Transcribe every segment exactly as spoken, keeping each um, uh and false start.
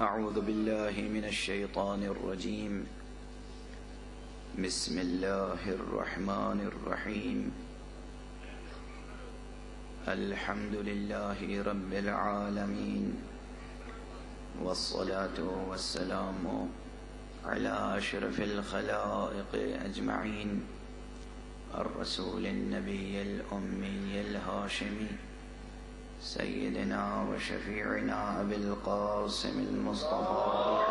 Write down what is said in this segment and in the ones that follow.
أعوذ بالله من الشيطان الرجيم. بسم الله الرحمن الرحيم. الحمد لله رب العالمين، والصلاة والسلام على أشرف الخلائق أجمعين، الرسول النبي الأمي الهاشمي، سيدنا وشفيعنا أبي القاسم المصطفى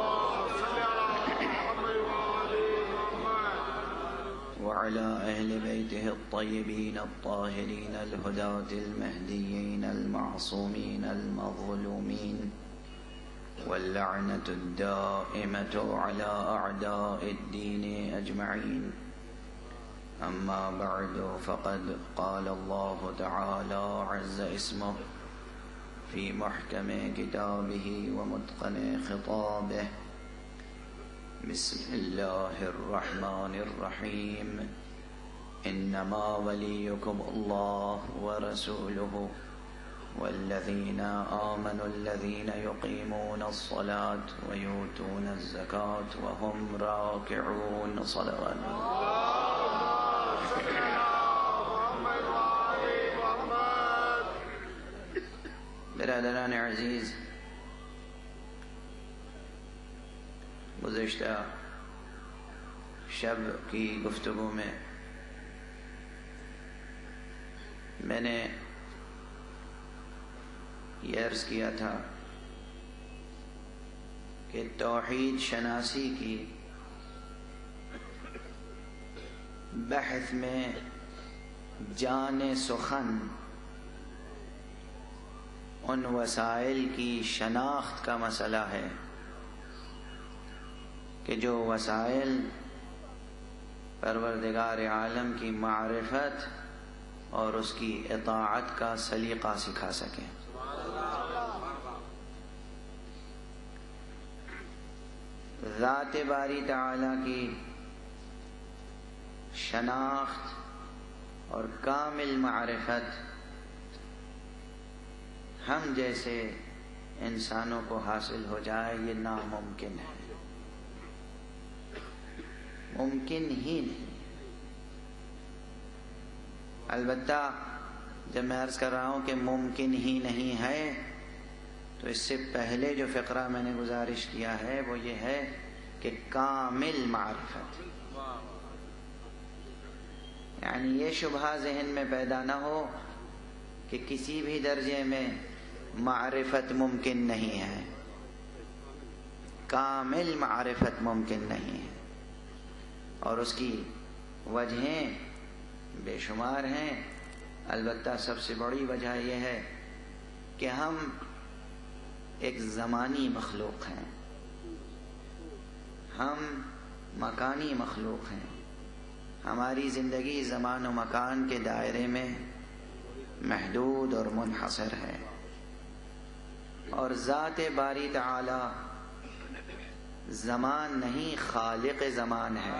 وعلى أهل بيته الطيبين الطاهرين الهداة المهديين المعصومين المظلومين، واللعنة الدائمة على أعداء الدين أجمعين. أما بعد، فقد قال الله تعالى عز اسمه في محكم كتابه ومتقن خطابه: بسم الله الرحمن الرحيم. إنما وليكم الله ورسوله والذين آمنوا الذين يقيمون الصلاة ويؤتون الزكاة وهم راكعون. صلوات برادران عزیز، گزشتہ شب کی گفتگو میں میں نے یہ عرض کیا تھا کہ توحید شناسی کی بحث میں جان سخن ان وسائل کی شناخت کا مسئلہ ہے کہ جو وسائل پروردگار عالم کی معرفت اور اس کی اطاعت کا سلیقہ سکھا سکیں. ذات باری تعالی کی شناخت اور کامل معرفت ہم جیسے انسانوں کو حاصل ہو جائے یہ ناممکن ہے، ممکن ہی نہیں. البتہ جب میں عرض کر رہا ہوں کہ ممکن ہی نہیں ہے تو اس سے پہلے جو فقرہ میں نے گزارش کیا ہے وہ یہ ہے کہ کامل معرفت، یعنی یہ شبہہ ذہن میں پیدا نہ ہو کہ کسی بھی درجے میں معرفت ممکن نہیں ہے. کامل معرفت ممکن نہیں ہے، اور اس کی وجہیں بے شمار ہیں. البتہ سب سے بڑی وجہ یہ ہے کہ ہم ایک زمانی مخلوق ہیں، ہم مکانی مخلوق ہیں. ہماری زندگی زمان و مکان کے دائرے میں محدود اور منحصر ہے، اور ذات باری تعالی زمان نہیں خالق زمان ہے.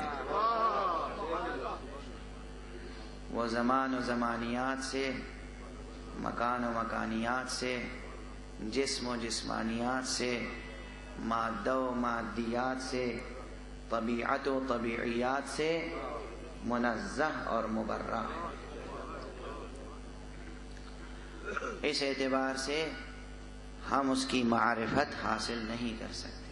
وہ زمان و زمانیات سے، مکان و مکانیات سے، جسم و جسمانیات سے، مادہ و مادیات سے، طبیعت و طبیعیات سے منزہ اور مبرہ ہے. اس اعتبار سے ہم اس کی معرفت حاصل نہیں کر سکتے،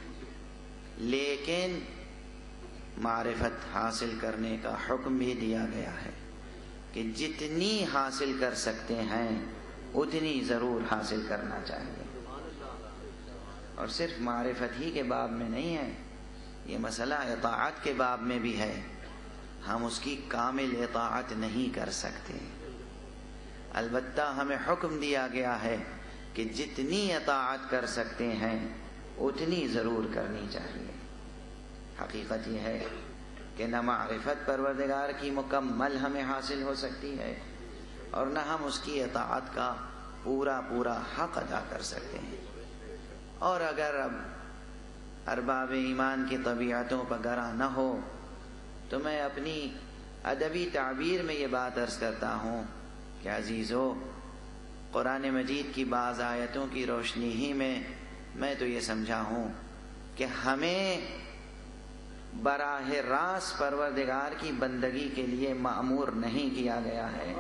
لیکن معرفت حاصل کرنے کا حکم بھی دیا گیا ہے کہ جتنی حاصل کر سکتے ہیں اتنی ضرور حاصل کرنا چاہیے. اور صرف معرفت ہی کے باب میں نہیں ہے، یہ مسئلہ اطاعت کے باب میں بھی ہے. ہم اس کی کامل اطاعت نہیں کر سکتے، البتہ ہمیں حکم دیا گیا ہے کہ جتنی اطاعت کر سکتے ہیں اتنی ضرور کرنی چاہیے. حقیقت یہ ہے کہ نہ معرفت پروردگار کی مکمل ہمیں حاصل ہو سکتی ہے، اور نہ ہم اس کی اطاعت کا پورا پورا حق ادا کر سکتے ہیں. اور اگر اب ارباب ایمان کی طبیعتوں پر گراں نہ ہو تو میں اپنی ادبی تعبیر میں یہ بات عرض کرتا ہوں کہ عزیزو، قرآن مجید کی بعض آیتوں کی روشنی ہی میں میں تو یہ سمجھا ہوں کہ ہمیں براہ راست پروردگار کی بندگی کے لیے مأمور نہیں کیا گیا ہے،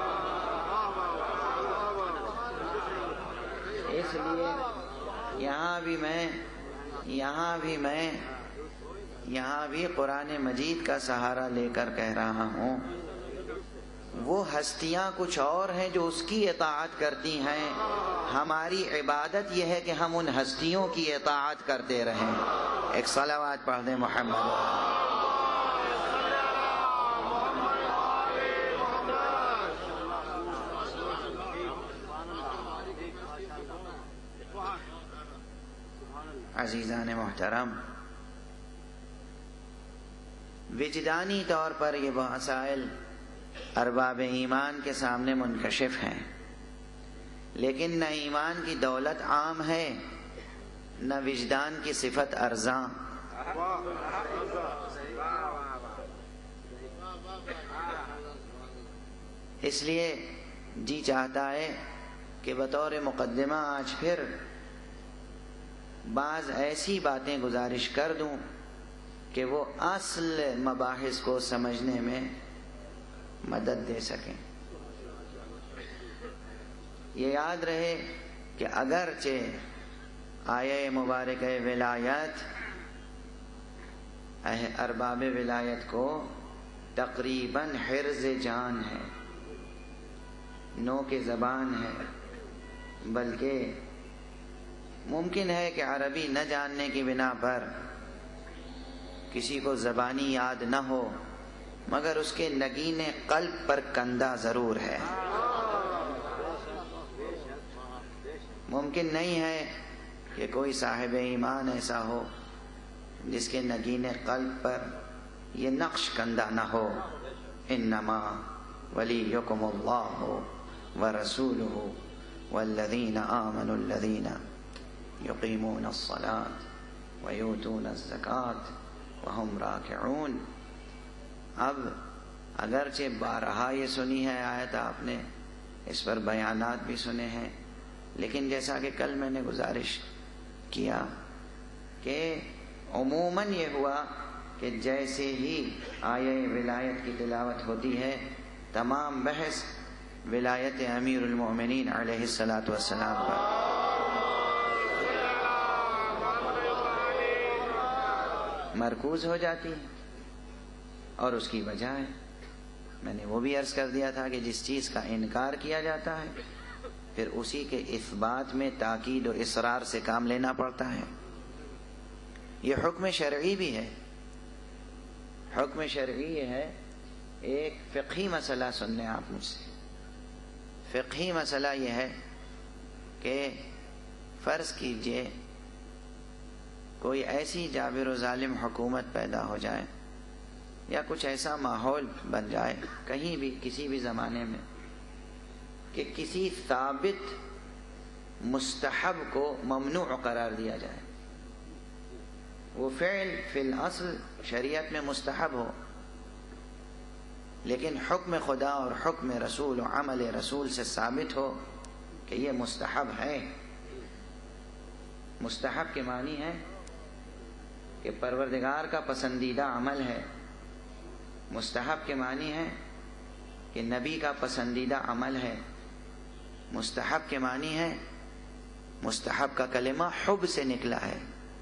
اس لیے یہاں بھی میں یہاں بھی میں یہاں بھی قرآن مجید کا سہارا لے کر کہہ رہا ہوں، وہ ہستیاں کچھ اور ہیں جو اس کی اطاعت کرتی ہیں، ہماری عبادت یہ ہے کہ ہم ان ہستیوں کی اطاعت کرتے رہیں۔ ایک صلوات پڑھ دیں محمد۔ عزیزان محترم، وجدانی طور پر یہ مسائل ارباب ایمان کے سامنے منکشف ہیں، لیکن نہ ایمان کی دولت عام ہے نہ وجدان کی صفت ارزاں۔ اس لیے جی چاہتا ہے کہ بطور مقدمہ آج پھر بعض ایسی باتیں گزارش کر دوں کہ وہ اصل مباحث کو سمجھنے میں مدد دے سکیں۔ یہ یاد رہے کہ اگرچہ آیہ مبارکہ ولایت ارباب ولایت کو تقریباً حرز جان ہے، نو کے زبان ہے، بلکہ ممکن ہے کہ عربی نہ جاننے کی بنا پر کسی کو زبانی یاد نہ ہو، مگر اس کے نگین قلب پر کندہ ضرور ہے۔ ممکن نہیں ہے کہ کوئی صاحب ایمان ایسا ہو جس کے نگین قلب پر یہ نقش کندہ نہ ہو، انما ولیکم اللہ ورسولہ والذین آمنوا الذین یقیمون الصلاة ویؤتون الزکاة وہم راکعون۔ اب اگرچہ بارہا یہ سنی ہے آیت، آپ نے اس پر بیانات بھی سنے ہیں، لیکن جیسا کہ کل میں نے گزارش کیا کہ عموماً یہ ہوا کہ جیسے ہی آیہ ولایت کی تلاوت ہوتی ہے تمام بحث ولایت امیر المؤمنین علیہ الصلاۃ والسلام پر۔ مرکوز ہو جاتی ہے، اور اس کی وجہ ہے، میں نے وہ بھی عرض کر دیا تھا کہ جس چیز کا انکار کیا جاتا ہے پھر اسی کے اثبات میں تاکید و اصرار سے کام لینا پڑتا ہے۔ یہ حکم شرعی بھی ہے، حکم شرعی یہ ہے، ایک فقہی مسئلہ سن لیں آپ مجھ سے۔ فقہی مسئلہ یہ ہے کہ فرض کیجئے کوئی ایسی جابر و ظالم حکومت پیدا ہو جائے یا کچھ ایسا ماحول بن جائے کہیں بھی کسی بھی زمانے میں کہ کسی ثابت مستحب کو ممنوع قرار دیا جائے، وہ فعل فی الاصل شریعت میں مستحب ہو، لیکن حکم خدا اور حکم رسول و عمل رسول سے ثابت ہو کہ یہ مستحب ہے۔ مستحب کے معنی ہے کہ پروردگار کا پسندیدہ عمل ہے، مستحب کے معنی ہے کہ نبی کا پسندیدہ عمل ہے، مستحب کے معنی ہے مستحب کا کلمہ حب سے نکلا ہے۔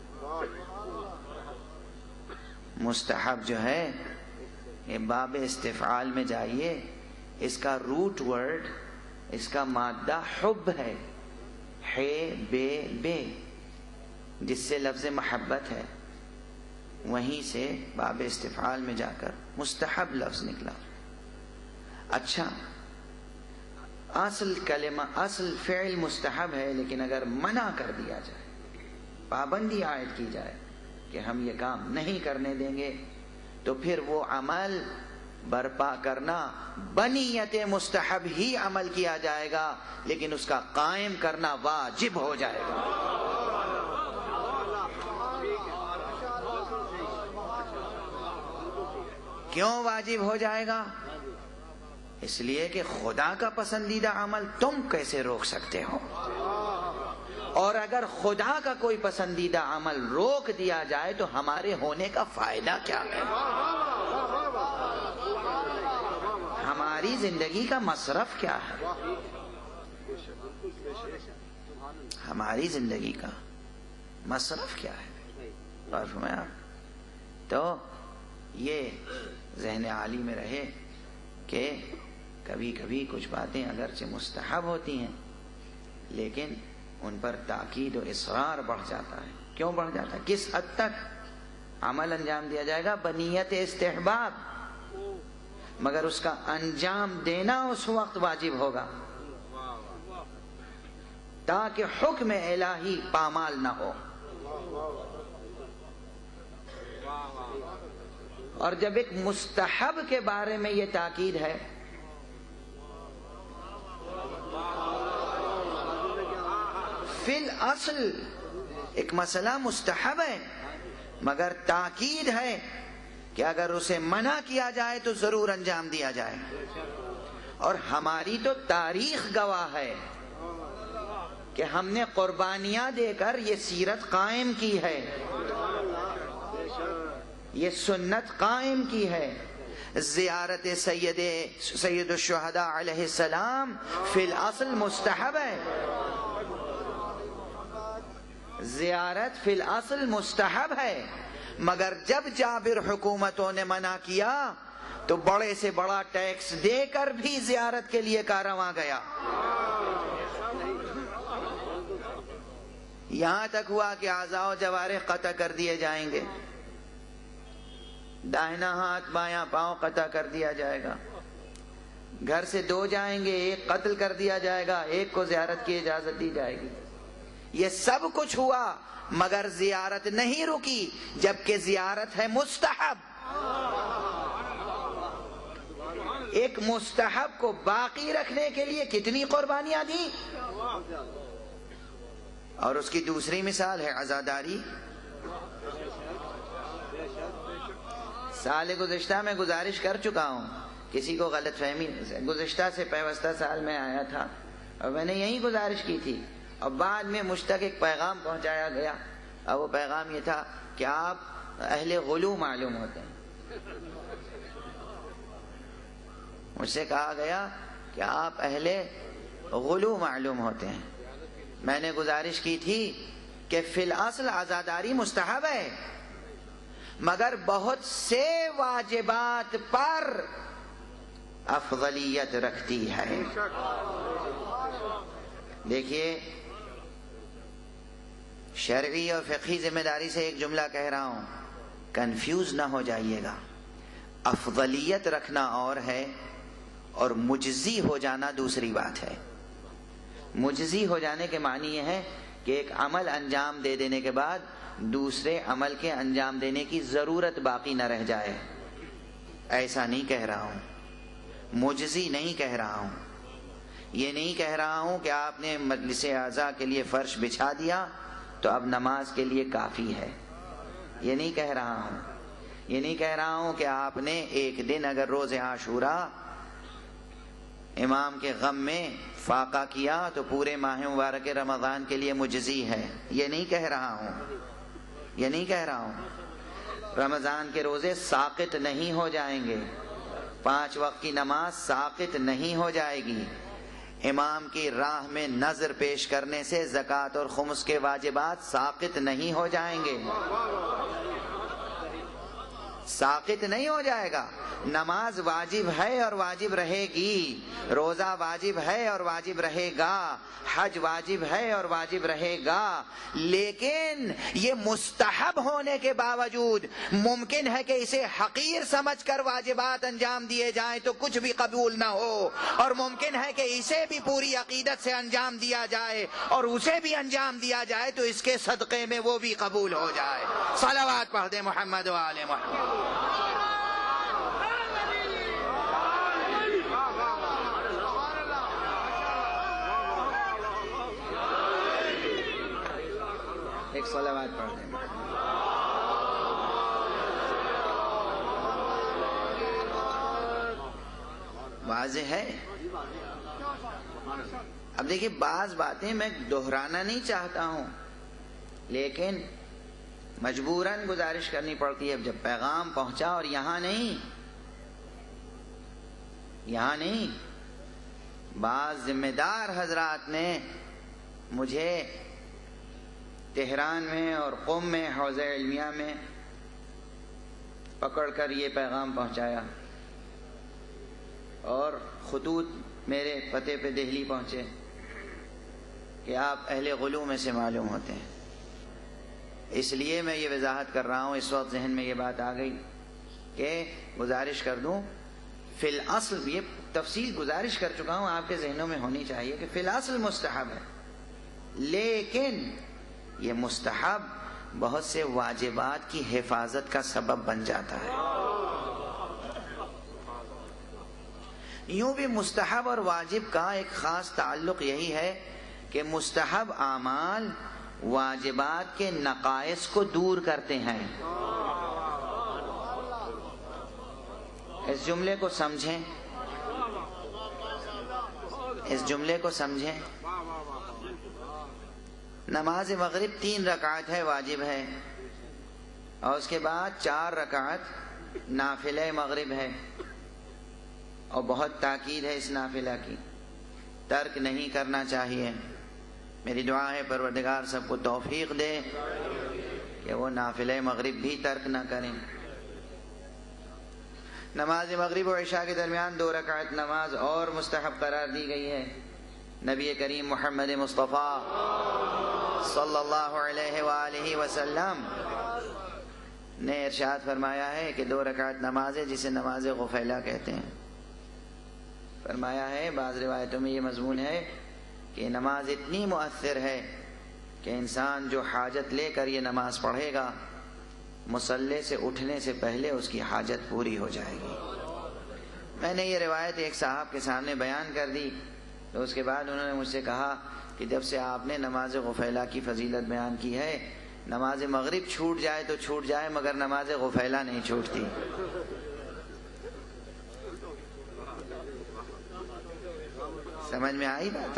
مستحب جو ہے یہ باب استفعال میں جائیے، اس کا روٹ ورڈ، اس کا مادہ حب ہے، ہے بے بے، جس سے لفظ محبت ہے، وہیں سے باب استفعال میں جا کر مستحب لفظ نکلا۔ اچھا، اصل کلمہ اصل فعل مستحب ہے، لیکن اگر منع کر دیا جائے، پابندی عائد کی جائے کہ ہم یہ کام نہیں کرنے دیں گے، تو پھر وہ عمل برپا کرنا بنیت مستحب ہی عمل کیا جائے گا، لیکن اس کا قائم کرنا واجب ہو جائے گا۔ کیوں واجب ہو جائے گا؟ اس لیے کہ خدا کا پسندیدہ عمل تم کیسے روک سکتے ہو؟ اور اگر خدا کا کوئی پسندیدہ عمل روک دیا جائے تو ہمارے ہونے کا فائدہ کیا ہے؟ ہماری زندگی کا مصرف کیا ہے؟ ہماری زندگی کا مصرف کیا ہے؟ اور فرمایا تو یہ ذہن عالی میں رہے کہ کبھی کبھی کچھ باتیں اگرچہ مستحب ہوتی ہیں لیکن ان پر تاکید و اصرار بڑھ جاتا ہے. کیوں بڑھ جاتا ہے؟ کس حد تک عمل انجام دیا جائے گا؟ بنیت استحباب، مگر اس کا انجام دینا اس وقت واجب ہوگا تاکہ حکم الہی پامال نہ ہو. اور جب ایک مستحب کے بارے میں یہ تاکید ہے فی الاصل ایک مسئلہ مستحب ہے مگر تاکید ہے کہ اگر اسے منع کیا جائے تو ضرور انجام دیا جائے. اور ہماری تو تاریخ گواہ ہے کہ ہم نے قربانیاں دے کر یہ سیرت قائم کی ہے، یہ سنت قائم کی ہے. زیارت سید سید الشہداء علیہ السلام فی الاصل مستحب ہے، زیارت فی الاصل مستحب ہے، مگر جب جابر حکومتوں نے منع کیا تو بڑے سے بڑا ٹیکس دے کر بھی زیارت کے لیے کارواں گیا. یہاں تک ہوا کہ اعضاء و جوارح قطع کر دیے جائیں گے، داہنا ہاتھ بایاں پاؤں قطع کر دیا جائے گا، گھر سے دو جائیں گے ایک قتل کر دیا جائے گا، ایک کو زیارت کی اجازت دی جائے گی. یہ سب کچھ ہوا مگر زیارت نہیں رکی، جبکہ زیارت ہے مستحب. ایک مستحب کو باقی رکھنے کے لیے کتنی قربانیاں دی. اور اس کی دوسری مثال ہے عزاداری. سال گزشتہ میں گزارش کر چکا ہوں، کسی کو غلط فہمی، گزشتہ سے پیوستہ سال میں آیا تھا اور میں نے یہی گزارش کی تھی اور بعد میں مجھ تک ایک پیغام پہنچایا گیا اور وہ پیغام یہ تھا کہ آپ اہل غلو معلوم ہوتے ہیں. مجھ سے کہا گیا کہ آپ اہل غلو معلوم ہوتے ہیں. میں نے گزارش کی تھی کہ فی الاصل عزاداری مستحب ہے مگر بہت سے واجبات پر افضلیت رکھتی ہے. دیکھیے شرعی اور فقہی ذمہ داری سے ایک جملہ کہہ رہا ہوں، کنفیوز نہ ہو جائیے گا. افضلیت رکھنا اور ہے اور مجزی ہو جانا دوسری بات ہے. مجزی ہو جانے کے معنی یہ ہے کہ ایک عمل انجام دے دینے کے بعد دوسرے عمل کے انجام دینے کی ضرورت باقی نہ رہ جائے. ایسا نہیں کہہ رہا ہوں، مجزی نہیں کہہ رہا ہوں. یہ نہیں کہہ رہا ہوں کہ آپ نے مجلس اعضاء کے لیے فرش بچھا دیا تو اب نماز کے لیے کافی ہے. یہ نہیں کہہ رہا ہوں. یہ نہیں کہہ رہا ہوں کہ آپ نے ایک دن اگر روز عاشوراء امام کے غم میں فاقہ کیا تو پورے ماہ مبارک رمضان کے لیے مجزی ہے. یہ نہیں کہہ رہا ہوں. یہ نہیں کہہ رہا ہوں. رمضان کے روزے ساقط نہیں ہو جائیں گے، پانچ وقت کی نماز ساقط نہیں ہو جائے گی. امام کی راہ میں نظر پیش کرنے سے زکوٰۃ اور خمس کے واجبات ساقط نہیں ہو جائیں گے، ساقط نہیں ہو جائے گا. نماز واجب ہے اور واجب رہے گی، روزہ واجب ہے اور واجب رہے گا، حج واجب ہے اور واجب رہے گا. لیکن یہ مستحب ہونے کے باوجود ممکن ہے کہ اسے حقیر سمجھ کر واجبات انجام دیے جائیں تو کچھ بھی قبول نہ ہو، اور ممکن ہے کہ اسے بھی پوری عقیدت سے انجام دیا جائے اور اسے بھی انجام دیا جائے تو اس کے صدقے میں وہ بھی قبول ہو جائے. صلوات پڑھ دے محمد و آل محمد. ایک صلوات پڑھ دیں. واضح ہے. اب دیکھیے بعض باتیں میں دہرانا نہیں چاہتا ہوں، لیکن مجبوراً گزارش کرنی پڑتی ہے جب پیغام پہنچا، اور یہاں نہیں یہاں نہیں بعض ذمہ دار حضرات نے مجھے تہران میں اور قم میں حوزہ علمیہ میں پکڑ کر یہ پیغام پہنچایا، اور خطوط میرے پتے پہ دہلی پہنچے کہ آپ اہل غلو میں سے معلوم ہوتے ہیں۔ اس لیے میں یہ وضاحت کر رہا ہوں، اس وقت ذہن میں یہ بات آ گئی کہ گزارش کر دوں، فی الاصل یہ تفصیل گزارش کر چکا ہوں، آپ کے ذہنوں میں ہونی چاہیے کہ فی الاصل مستحب ہے، لیکن یہ مستحب بہت سے واجبات کی حفاظت کا سبب بن جاتا ہے۔ یوں بھی مستحب اور واجب کا ایک خاص تعلق یہی ہے کہ مستحب اعمال واجبات کے نقائص کو دور کرتے ہیں۔ اس جملے کو سمجھیں اس جملے کو سمجھیں نماز مغرب تین رکعت ہے، واجب ہے، اور اس کے بعد چار رکعت نافلہ مغرب ہے، اور بہت تاکید ہے اس نافلہ کی، ترک نہیں کرنا چاہیے۔ میری دعا ہے پروردگار سب کو توفیق دے کہ وہ نافلہ مغرب بھی ترک نہ کریں۔ نماز مغرب و عشاء کے درمیان دو رکعت نماز اور مستحب قرار دی گئی ہے۔ نبی کریم محمد مصطفیٰ صلی اللہ علیہ وآلہ وسلم نے ارشاد فرمایا ہے کہ دو رکعت نماز ہے جسے نماز غفیلہ کہتے ہیں۔ فرمایا ہے بعض روایتوں میں یہ مضمون ہے کہ نماز اتنی مؤثر ہے کہ انسان جو حاجت لے کر یہ نماز پڑھے گا، مصلی سے اٹھنے سے پہلے اس کی حاجت پوری ہو جائے گی۔ میں نے یہ روایت ایک صاحب کے سامنے بیان کر دی تو اس کے بعد انہوں نے مجھ سے کہا کہ جب سے آپ نے نماز غفیلہ کی فضیلت بیان کی ہے، نماز مغرب چھوٹ جائے تو چھوٹ جائے مگر نماز غفیلہ نہیں چھوٹتی۔ سمجھ میں آئی بات؟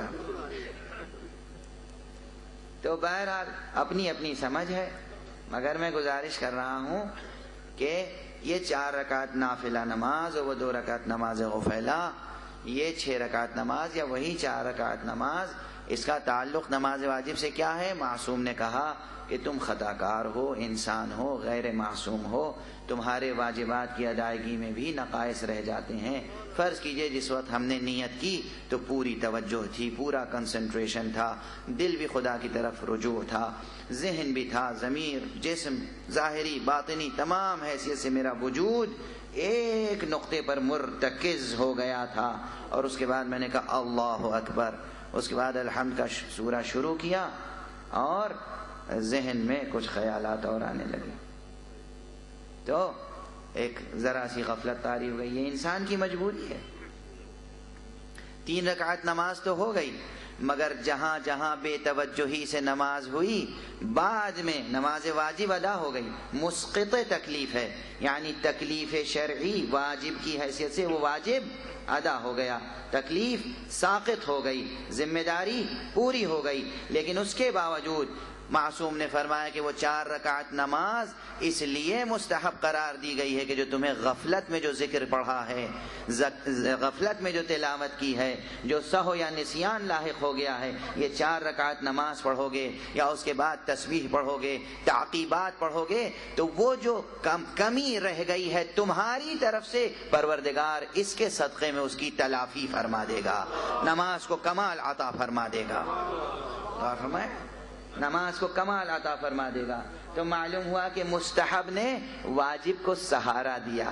تو بہرحال اپنی اپنی سمجھ ہے، مگر میں گزارش کر رہا ہوں کہ یہ چار رکعت نافلہ نماز اور وہ دو رکعت نماز غفیلہ، یہ چھ رکعت نماز یا وہی چار رکعت نماز، اس کا تعلق نماز واجب سے کیا ہے؟ معصوم نے کہا کہ تم خطا کار ہو، انسان ہو، غیر معصوم ہو، تمہارے واجبات کی ادائیگی میں بھی نقائص رہ جاتے ہیں۔ فرض کیجئے جس وقت ہم نے نیت کی تو پوری توجہ تھی، پورا کنسنٹریشن تھا، دل بھی خدا کی طرف رجوع تھا، ذہن بھی تھا، ضمیر، جسم، ظاہری باطنی تمام حیثیت سے میرا وجود ایک نقطے پر مرتکز ہو گیا تھا، اور اس کے بعد میں نے کہا اللہ اکبر، اس کے بعد الحمد کا سورہ شروع کیا، اور ذہن میں کچھ خیالات اور آنے لگے، تو ایک ذرا سی غفلت طاری ہو گئی۔ یہ انسان کی مجبوری ہے۔ تین رکعت نماز تو ہو گئی، مگر جہاں جہاں بے توجہی سے نماز ہوئی بعد میں نماز واجب ادا ہو گئی، مسقط تکلیف ہے، یعنی تکلیف شرعی واجب کی حیثیت سے وہ واجب ادا ہو گیا، تکلیف ساقط ہو گئی، ذمہ داری پوری ہو گئی، لیکن اس کے باوجود معصوم نے فرمایا کہ وہ چار رکعت نماز اس لیے مستحب قرار دی گئی ہے کہ جو تمہیں غفلت میں جو ذکر پڑھا ہے، غفلت میں جو تلاوت کی ہے، جو سہو یا نسیان لاحق ہو گیا ہے، یہ چار رکعت نماز پڑھو گے یا اس کے بعد تسبیح پڑھو گے، تعقیبات پڑھو گے، تو وہ جو کم کمی رہ گئی ہے تمہاری طرف سے پروردگار اس کے صدقے میں اس کی تلافی فرما دے گا، نماز کو کمال عطا فرما دے گا۔ اور فرمائے نماز کو کمال عطا فرما دے گا۔ تو معلوم ہوا کہ مستحب نے واجب کو سہارا دیا،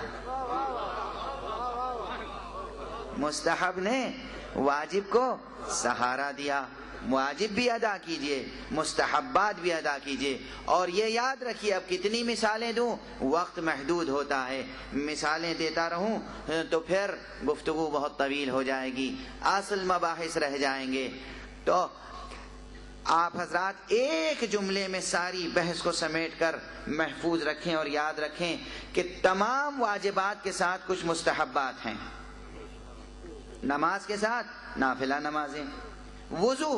مستحب نے واجب کو سہارا دیا۔ واجب بھی ادا کیجئے، مستحبات بھی ادا کیجئے، اور یہ یاد رکھیے اب کتنی مثالیں دوں، وقت محدود ہوتا ہے، مثالیں دیتا رہوں تو پھر گفتگو بہت طویل ہو جائے گی، اصل مباحث رہ جائیں گے۔ تو آپ حضرات ایک جملے میں ساری بحث کو سمیٹ کر محفوظ رکھیں اور یاد رکھیں کہ تمام واجبات کے ساتھ کچھ مستحبات ہیں، نماز کے ساتھ نافلہ نمازیں، وضو،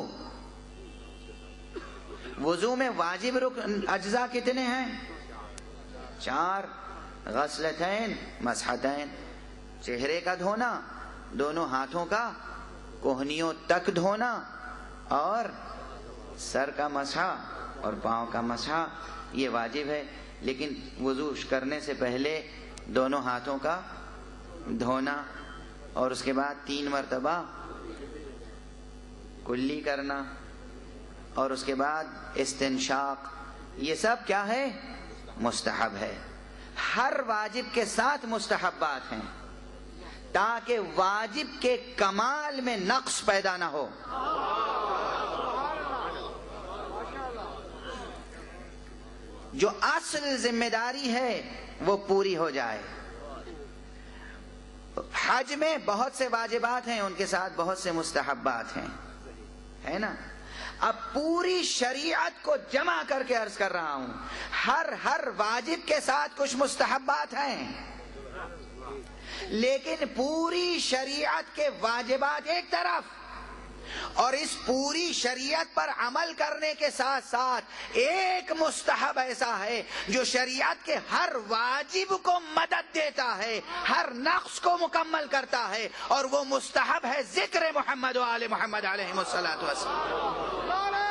وضو میں واجب رکن اجزاء کتنے ہیں؟ چار، غسلتین مسحتین، چہرے کا دھونا، دونوں ہاتھوں کا کوہنیوں تک دھونا، اور سر کا مسح اور پاؤں کا مسح، یہ واجب ہے۔ لیکن وضو کرنے سے پہلے دونوں ہاتھوں کا دھونا، اور اس کے بعد تین مرتبہ کلی کرنا، اور اس کے بعد استنشاق، یہ سب کیا ہے؟ مستحب ہے۔ ہر واجب کے ساتھ مستحبات ہیں تاکہ واجب کے کمال میں نقص پیدا نہ ہو۔ جو اصل ذمہ داری ہے وہ پوری ہو جائے۔ حج میں بہت سے واجبات ہیں، ان کے ساتھ بہت سے مستحبات ہیں، ہے نا؟ اب پوری شریعت کو جمع کر کے عرض کر رہا ہوں، ہر ہر واجب کے ساتھ کچھ مستحبات ہیں، لیکن پوری شریعت کے واجبات ایک طرف، اور اس پوری شریعت پر عمل کرنے کے ساتھ ساتھ ایک مستحب ایسا ہے جو شریعت کے ہر واجب کو مدد دیتا ہے، ہر نقص کو مکمل کرتا ہے، اور وہ مستحب ہے ذکر محمد و آل محمد علیہ الصلوۃ والسلام۔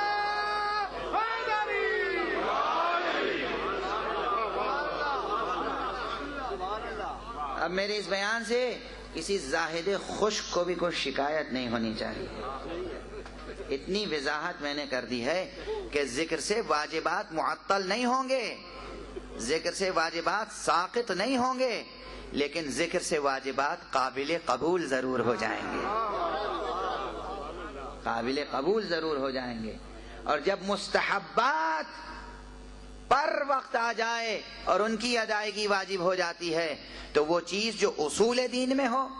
اب میرے اس بیان سے کسی زاہد خشک کو بھی کوئی شکایت نہیں ہونی چاہیے۔ اتنی وضاحت میں نے کر دی ہے کہ ذکر سے واجبات معطل نہیں ہوں گے، ذکر سے واجبات ساقط نہیں ہوں گے، لیکن ذکر سے واجبات قابل قبول ضرور ہو جائیں گے، قابل قبول ضرور ہو جائیں گے۔ اور جب مستحبات پر وقت آ جائے اور ان کی ادائیگی واجب ہو جاتی ہے تو وہ چیز جو اصول دین میں ہو،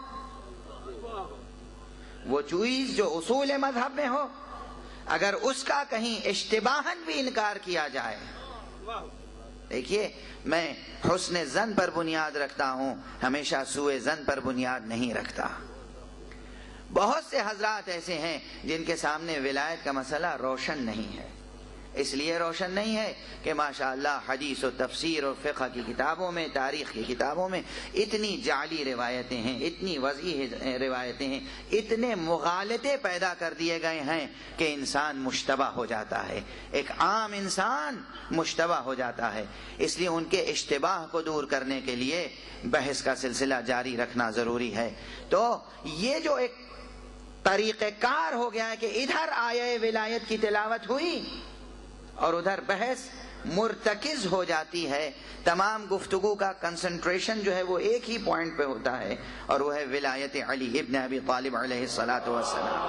وہ چیز جو اصول مذہب میں ہو، اگر اس کا کہیں اشتباہاً بھی انکار کیا جائے، دیکھیے میں حسن ظن پر بنیاد رکھتا ہوں، ہمیشہ سوء ظن پر بنیاد نہیں رکھتا۔ بہت سے حضرات ایسے ہیں جن کے سامنے ولایت کا مسئلہ روشن نہیں ہے، اس لیے روشن نہیں ہے کہ ماشاءاللہ حدیث و تفسیر اور فقہ کی کتابوں میں، تاریخ کی کتابوں میں اتنی جعلی روایتیں ہیں، اتنی وضعی روایتیں ہیں، اتنے مغالطے پیدا کر دیے گئے ہیں کہ انسان مشتبہ ہو جاتا ہے، ایک عام انسان مشتبہ ہو جاتا ہے۔ اس لیے ان کے اشتباہ کو دور کرنے کے لیے بحث کا سلسلہ جاری رکھنا ضروری ہے۔ تو یہ جو ایک طریقہ کار ہو گیا ہے کہ ادھر آیہ ولایت کی تلاوت ہوئی اور ادھر بحث مرتکز ہو جاتی ہے، تمام گفتگو کا کنسنٹریشن جو ہے وہ ایک ہی پوائنٹ پہ ہوتا ہے، اور وہ ہے ولایت علی ابن ابی طالب علیہ الصلاۃ والسلام۔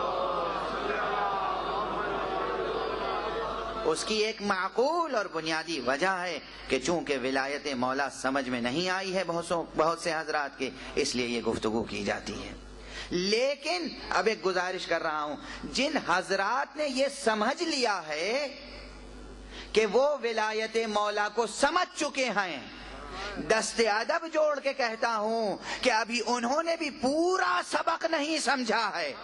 اس کی ایک معقول اور بنیادی وجہ ہے کہ چونکہ ولایت مولا سمجھ میں نہیں آئی ہے بہت سے حضرات کے، اس لیے یہ گفتگو کی جاتی ہے۔ لیکن اب ایک گزارش کر رہا ہوں، جن حضرات نے یہ سمجھ لیا ہے کہ وہ ولایت مولا کو سمجھ چکے ہیں، دست ادب جوڑ کے کہتا ہوں کہ ابھی انہوں نے بھی پورا سبق نہیں سمجھا ہے۔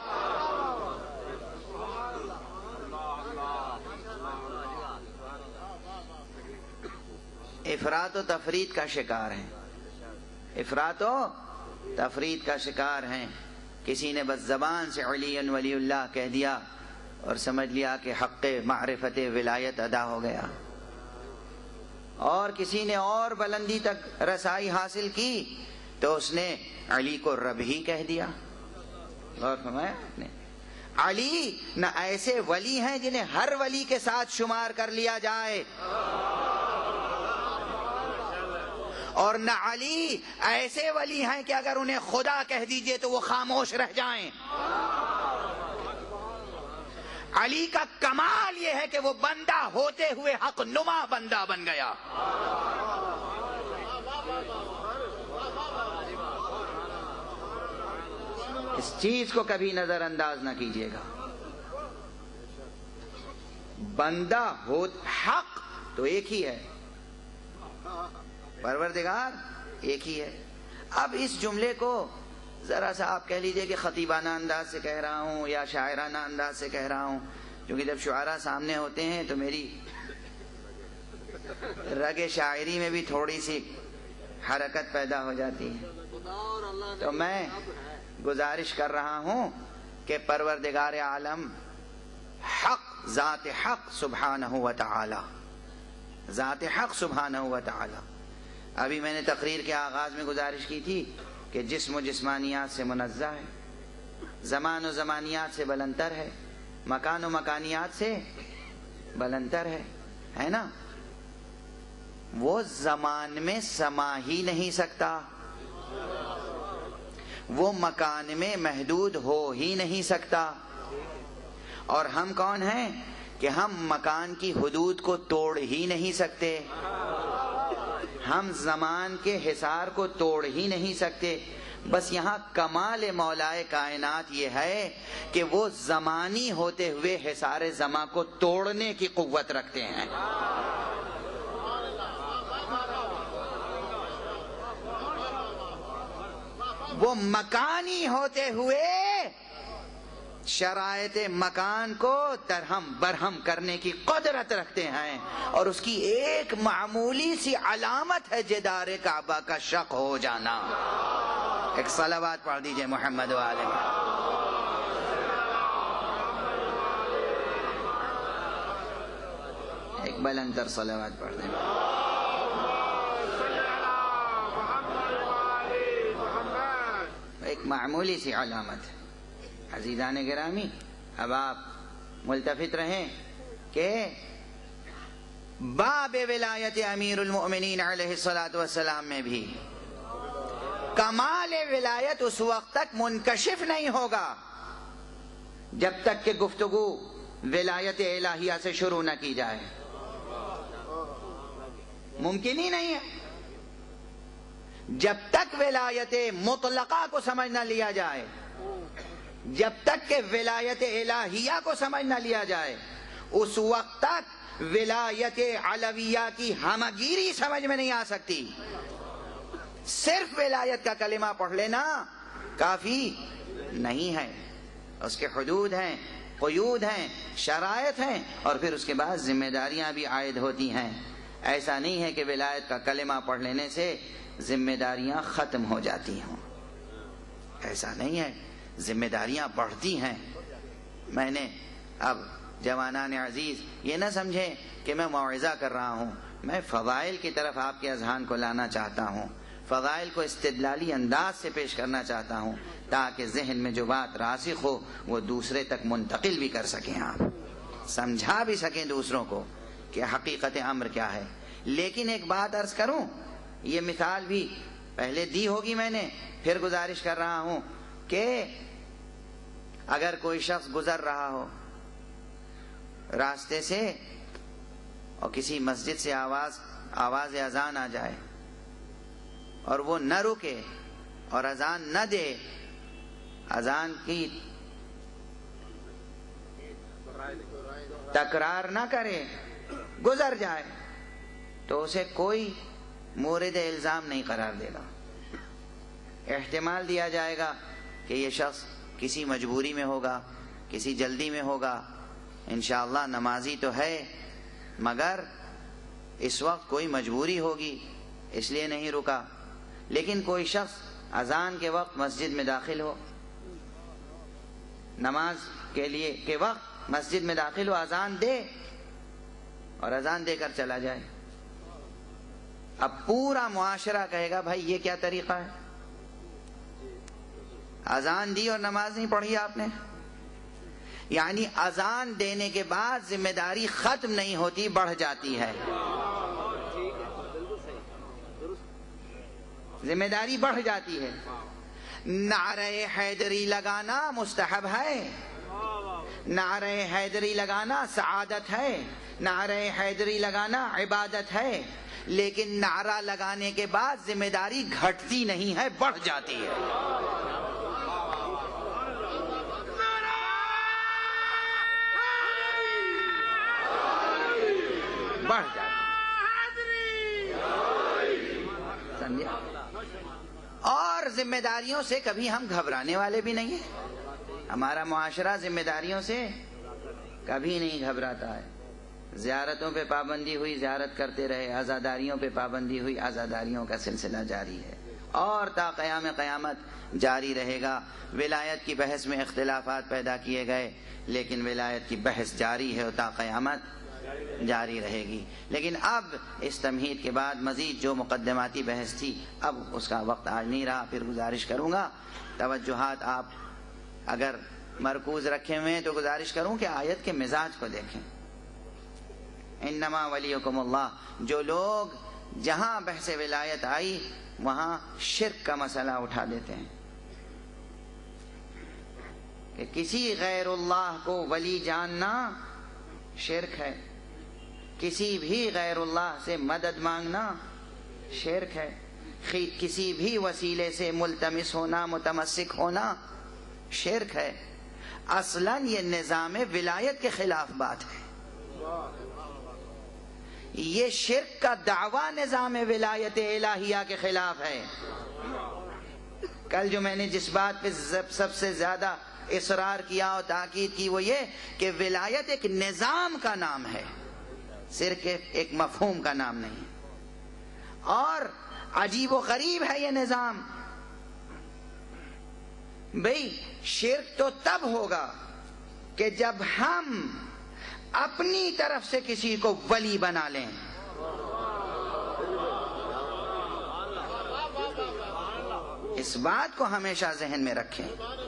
افراط و تفرید کا شکار ہیں، افراط و تفرید کا شکار ہیں۔ کسی نے بس زبان سے علی ولی اللہ کہہ دیا اور سمجھ لیا کہ حق معرفت ولایت ادا ہو گیا، اور کسی نے اور بلندی تک رسائی حاصل کی تو اس نے علی کو رب ہی کہہ دیا۔ غور فرمایا آپ نے؟ علی نہ ایسے ولی ہیں جنہیں ہر ولی کے ساتھ شمار کر لیا جائے، اور نہ علی ایسے ولی ہیں کہ اگر انہیں خدا کہہ دیجئے تو وہ خاموش رہ جائیں۔ علی کا کمال یہ ہے کہ وہ بندہ ہوتے ہوئے حق نما بندہ بن گیا۔ اس چیز کو کبھی نظر انداز نہ کیجیے گا۔ بندہ ہو، حق تو ایک ہی ہے، پروردگار ایک ہی ہے۔ اب اس جملے کو ذرا سا آپ کہہ لیجئے کہ خطیبانہ انداز سے کہہ رہا ہوں یا شاعرانہ انداز سے کہہ رہا ہوں، کیونکہ جب شعراء سامنے ہوتے ہیں تو میری رگ شاعری میں بھی تھوڑی سی حرکت پیدا ہو جاتی ہے. تو میں گزارش کر رہا ہوں کہ پروردگار عالم حق، ذات حق سبحانہ و تعالی، ذات حق سبحانہ و تعالی. ابھی میں نے تقریر کے آغاز میں گزارش کی تھی کہ جسم و جسمانیات سے منزہ ہے، زمان و زمانیات سے بلندر ہے، مکان و مکانیات سے بلندر ہے، ہے نا؟ وہ زمان میں سما ہی نہیں سکتا، وہ مکان میں محدود ہو ہی نہیں سکتا. اور ہم کون ہیں کہ ہم مکان کی حدود کو توڑ ہی نہیں سکتے، ہم زمان کے حصار کو توڑ ہی نہیں سکتے. بس یہاں کمال مولائے کائنات یہ ہے کہ وہ زمانی ہوتے ہوئے حصار زمان کو توڑنے کی قوت رکھتے ہیں. وہ مکانی ہوتے ہوئے شرائط مکان کو درہم برہم کرنے کی قدرت رکھتے ہیں، اور اس کی ایک معمولی سی علامت ہے جدار کعبہ کا شق ہو جانا. ایک صلوات پڑھ دیجئے محمد و آلہ ایک بلند تر صلوات پڑھ دیں. ایک معمولی سی علامت ہے. عزیزان گرامی، اب آپ ملتفت رہیں کہ باب ولایت امیر المؤمنین علیہ الصلوۃ والسلام میں بھی کمال ولایت اس وقت تک منکشف نہیں ہوگا جب تک کہ گفتگو ولایت الہیہ سے شروع نہ کی جائے. ممکن ہی نہیں ہے. جب تک ولایت مطلقہ کو سمجھ نہ لیا جائے، جب تک کہ ولایت الہیہ کو سمجھ نہ لیا جائے، اس وقت تک ولایت علویہ کی ہمگیری سمجھ میں نہیں آ سکتی. صرف ولایت کا کلمہ پڑھ لینا کافی نہیں ہے، اس کے حدود ہیں، قیود ہیں، شرائط ہیں، اور پھر اس کے بعد ذمہ داریاں بھی عائد ہوتی ہیں. ایسا نہیں ہے کہ ولایت کا کلمہ پڑھ لینے سے ذمہ داریاں ختم ہو جاتی ہوں، ایسا نہیں ہے، ذمہ داریاں بڑھتی ہیں. میں نے اب جوانان عزیز یہ نہ سمجھیں کہ میں موعظہ کر رہا ہوں، میں فضائل کی طرف آپ کے اذہان کو لانا چاہتا ہوں، فضائل کو استدلالی انداز سے پیش کرنا چاہتا ہوں تاکہ ذہن میں جو بات راسخ ہو وہ دوسرے تک منتقل بھی کر سکیں، آپ سمجھا بھی سکیں دوسروں کو کہ حقیقت امر کیا ہے. لیکن ایک بات عرض کروں، یہ مثال بھی پہلے دی ہوگی میں نے، پھر گزارش کر رہا ہوں کہ اگر کوئی شخص گزر رہا ہو راستے سے اور کسی مسجد سے آواز آواز اذان آ جائے اور وہ نہ رکے اور اذان نہ دے، اذان کی تکرار نہ کرے، گزر جائے، تو اسے کوئی مورد الزام نہیں قرار دے گا. احتمال دیا جائے گا کہ یہ شخص کسی مجبوری میں ہوگا، کسی جلدی میں ہوگا، انشاءاللہ نمازی تو ہے مگر اس وقت کوئی مجبوری ہوگی اس لیے نہیں رکا. لیکن کوئی شخص اذان کے وقت مسجد میں داخل ہو، نماز کے لیے کے وقت مسجد میں داخل ہو، اذان دے اور اذان دے کر چلا جائے، اب پورا معاشرہ کہے گا بھائی یہ کیا طریقہ ہے، اذان دی اور نماز نہیں پڑھی آپ نے. یعنی اذان دینے کے بعد ذمہ داری ختم نہیں ہوتی، بڑھ جاتی ہے، ذمہ داری بڑھ جاتی ہے. نعرہ حیدری لگانا مستحب ہے، نعرہ حیدری لگانا سعادت ہے، نعرہ حیدری لگانا عبادت ہے، لیکن نعرہ لگانے کے بعد ذمہ داری گھٹتی نہیں ہے، بڑھ جاتی ہے. بڑھ جاتی. سمجھے؟ اور اور ذمہ داریوں سے کبھی ہم گھبرانے والے بھی نہیں ہیں. ہمارا معاشرہ ذمہ داریوں سے کبھی نہیں گھبراتا ہے. زیارتوں پہ پابندی ہوئی زیارت کرتے رہے, عزاداریوں پہ پابندی ہوئی عزاداریوں کا سلسلہ جاری ہے اور تا قیام قیامت جاری رہے گا. ولایت کی بحث میں اختلافات پیدا کیے گئے لیکن ولایت کی بحث جاری ہے اور تا قیامت جاری رہے گی. لیکن اب اس تمہید کے بعد مزید جو مقدماتی بحث تھی اب اس کا وقت آج نہیں رہا. پھر گزارش کروں گا توجہات آپ اگر مرکوز رکھے ہوئے ہیں تو گزارش کروں کہ آیت کے مزاج کو دیکھیں. انما ولیکم اللہ, جو لوگ جہاں بحث ولایت آئی وہاں شرک کا مسئلہ اٹھا دیتے ہیں کہ کسی غیر اللہ کو ولی جاننا شرک ہے, کسی بھی غیر اللہ سے مدد مانگنا شرک ہے, کسی بھی وسیلے سے ملتمس ہونا متمسک ہونا شرک ہے. اصلاً یہ نظام ولایت کے خلاف بات ہے. یہ شرک کا دعویٰ نظام ولایت الہیہ کے خلاف ہے. کل جو میں نے جس بات پہ سب سے زیادہ اصرار کیا اور تاکید کی وہ یہ کہ ولایت ایک نظام کا نام ہے, صرف ایک مفہوم کا نام نہیں. اور عجیب و غریب ہے یہ نظام. بھئی شرک تو تب ہوگا کہ جب ہم اپنی طرف سے کسی کو ولی بنا لیں. اس بات کو ہمیشہ ذہن میں رکھیں.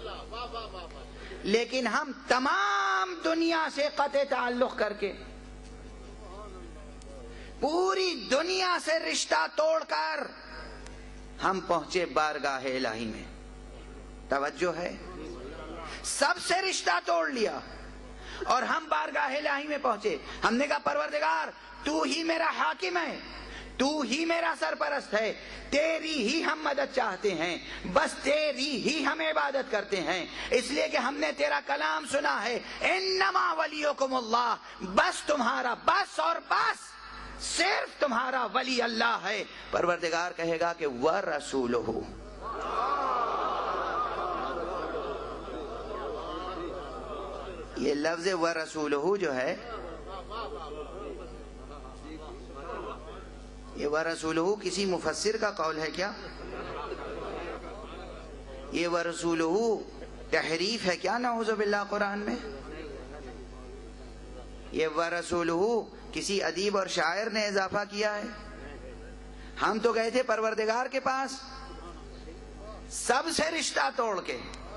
لیکن ہم تمام دنیا سے قطع تعلق کر کے, پوری دنیا سے رشتہ توڑ کر ہم پہنچے بارگاہ الہی میں. توجہ ہے, سب سے رشتہ توڑ لیا اور ہم بارگاہ الہی میں پہنچے. ہم نے کہا پروردگار تو ہی میرا حاکم ہے, تو ہی میرا سرپرست ہے, تیری ہی ہم مدد چاہتے ہیں, بس تیری ہی ہم عبادت کرتے ہیں, اس لیے کہ ہم نے تیرا کلام سنا ہے انما ولیکم اللہ, بس تمہارا بس اور بس صرف تمہارا ولی اللہ ہے. پروردگار کہے گا کہ وَرَسُولُهُ, یہ لفظ وَرَسُولُهُ جو ہے یہ وَرَسُولُهُ کسی مفسر کا قول ہے کیا؟ یہ وَرَسُولُهُ تحریف ہے کیا نعوذ باللہ قرآن میں؟ یہ وَرَسُولُهُ کسی ادیب اور شاعر نے اضافہ کیا ہے؟ ہم تو گئے تھے پروردگار کے پاس سب سے رشتہ توڑ کے.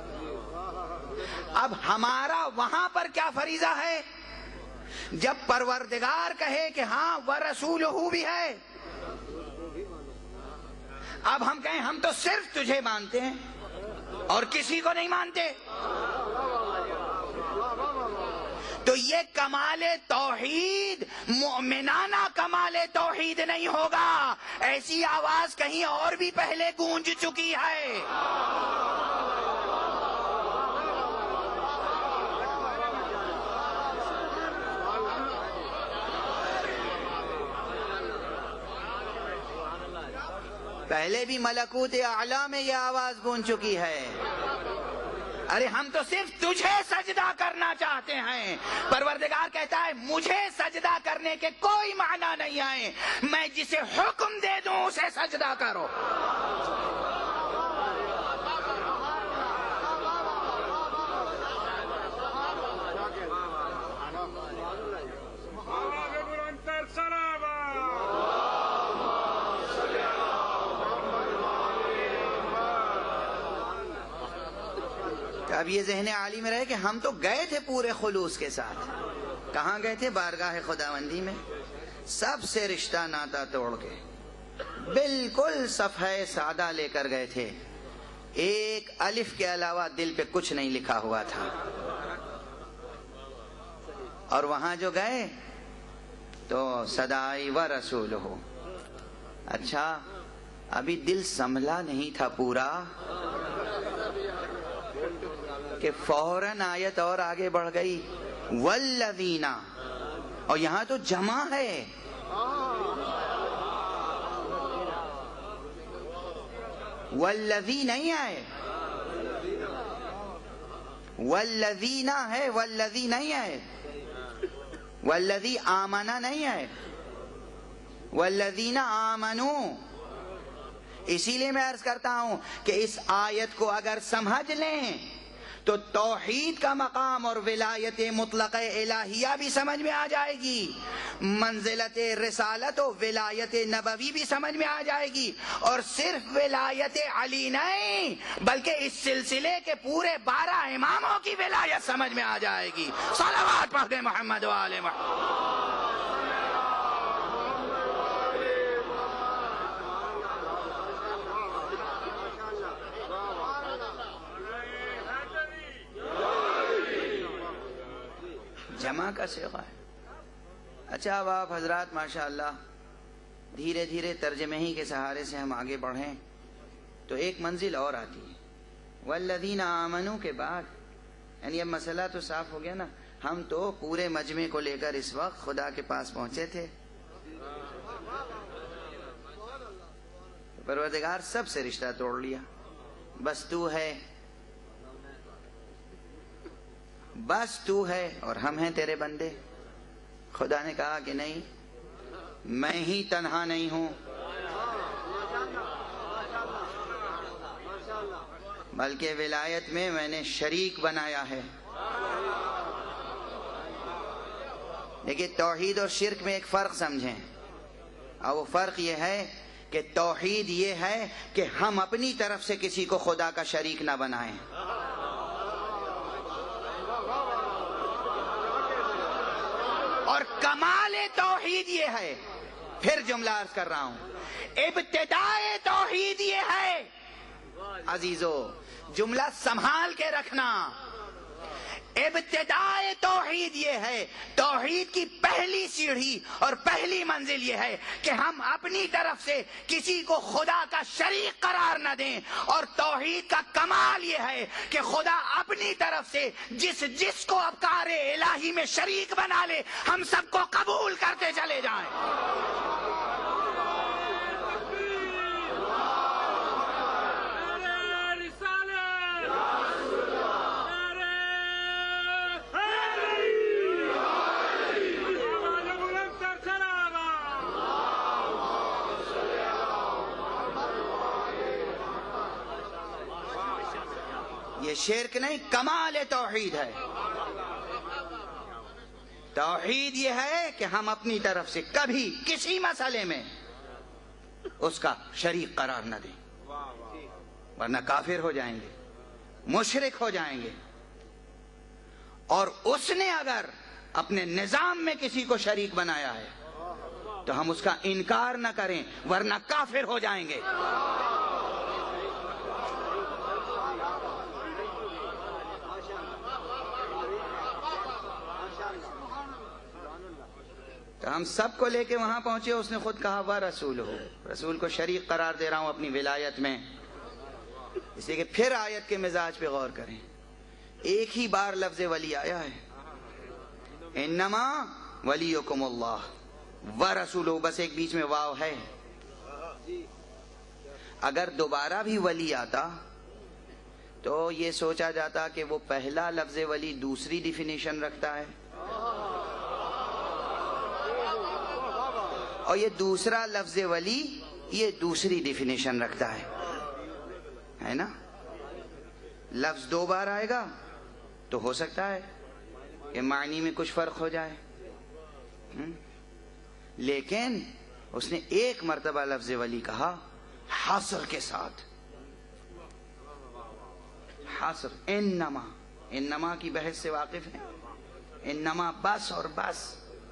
اب ہمارا وہاں پر کیا فریضہ ہے جب پروردگار کہے کہ ہاں وَرَسُولُهُ بھی ہے, اب ہم کہیں ہم تو صرف تجھے مانتے ہیں اور کسی کو نہیں مانتے, تو یہ کمال توحید مومنانہ کمال توحید نہیں ہوگا. ایسی آواز کہیں اور بھی پہلے گونج چکی ہے. پہلے بھی ملکوت اعلیٰ میں یہ آواز گونج چکی ہے, ارے ہم تو صرف تجھے سجدہ کرنا چاہتے ہیں. پروردگار کہتا ہے مجھے سجدہ کرنے کے کوئی معنی نہیں آئے, میں جسے حکم دے دوں اسے سجدہ کرو. اب یہ ذہن عالی میں رہے کہ ہم تو گئے تھے پورے خلوص کے ساتھ. کہاں گئے تھے؟ بارگاہ خداوندی میں, سب سے رشتہ ناتا توڑ کے بالکل صفحہ سادہ لے کر گئے تھے, ایک الف کے علاوہ دل پہ کچھ نہیں لکھا ہوا تھا. اور وہاں جو گئے تو صدائی وَرَسُولُهُ. اچھا ابھی دل سنبھلا نہیں تھا پورا کہ فوراً آیت اور آگے بڑھ گئی والذین, اور یہاں تو جمع ہے. والذی نہیں آئے, والذین ہے, والذی نہیں آئے, والذی آمنا نہیں ہے, والذین آمنوا. اسی لیے میں عرض کرتا ہوں کہ اس آیت کو اگر سمجھ لیں تو توحید کا مقام اور ولایت مطلق الہیہ بھی سمجھ میں آ جائے گی, منزلت رسالت و ولایت نبوی بھی سمجھ میں آ جائے گی, اور صرف ولایت علی نہیں بلکہ اس سلسلے کے پورے بارہ اماموں کی ولایت سمجھ میں آ جائے گی. صلوات پڑھ دیں محمد و آل محمد. جمع کا صیغہ ہے. اچھا اب آپ حضرات ماشاءاللہ دھیرے دھیرے ترجمے ہی کے سہارے سے ہم آگے بڑھیں تو ایک منزل اور آتی ہے والذین آمنوا کے بعد. یعنی اب مسئلہ تو صاف ہو گیا نا. ہم تو پورے مجمع کو لے کر اس وقت خدا کے پاس پہنچے تھے, پروردگار سب سے رشتہ توڑ لیا. بس تو ہے, بس تو ہے اور ہم ہیں تیرے بندے. خدا نے کہا کہ نہیں, میں ہی تنہا نہیں ہوں بلکہ ولایت میں میں نے شریک بنایا ہے. لیکن توحید اور شرک میں ایک فرق سمجھیں, اور وہ فرق یہ ہے کہ توحید یہ ہے کہ ہم اپنی طرف سے کسی کو خدا کا شریک نہ بنائیں, اور کمال توحید یہ ہے, پھر جملہ عرض کر رہا ہوں, ابتداء توحید یہ ہے. عزیزو جملہ سنبھال کے رکھنا. ابتداء توحید یہ ہے, توحید کی پہلی سیڑھی اور پہلی منزل یہ ہے کہ ہم اپنی طرف سے کسی کو خدا کا شریک قرار نہ دیں, اور توحید کا کمال یہ ہے کہ خدا اپنی طرف سے جس جس کو افکار الہی میں شریک بنا لے ہم سب کو قبول کرتے چلے جائیں. یہ شرک نہیں, کمال توحید ہے. توحید یہ ہے کہ ہم اپنی طرف سے کبھی کسی مسئلے میں اس کا شریک قرار نہ دیں, ورنہ کافر ہو جائیں گے, مشرک ہو جائیں گے. اور اس نے اگر اپنے نظام میں کسی کو شریک بنایا ہے تو ہم اس کا انکار نہ کریں, ورنہ کافر ہو جائیں گے. تو ہم سب کو لے کے وہاں پہنچے. اس نے خود کہا وہ رسول ہو, رسول کو شریک قرار دے رہا ہوں اپنی ولایت میں. اس لیے کہ پھر آیت کے مزاج پہ غور کریں. ایک ہی بار لفظ ولی آیا ہے, انما ولیکم اللہ ورسولہ, بس ایک بیچ میں واو ہے. اگر دوبارہ بھی ولی آتا تو یہ سوچا جاتا کہ وہ پہلا لفظ ولی دوسری ڈیفینیشن رکھتا ہے, اور یہ دوسرا لفظ ولی یہ دوسری ڈیفینیشن رکھتا ہے, ہے نا. لفظ دو بار آئے گا تو ہو سکتا ہے کہ معنی میں کچھ فرق ہو جائے, لیکن اس نے ایک مرتبہ لفظ ولی کہا حصر کے ساتھ. حصر, انما, انما کی بحث سے واقف ہیں, انما بس اور بس.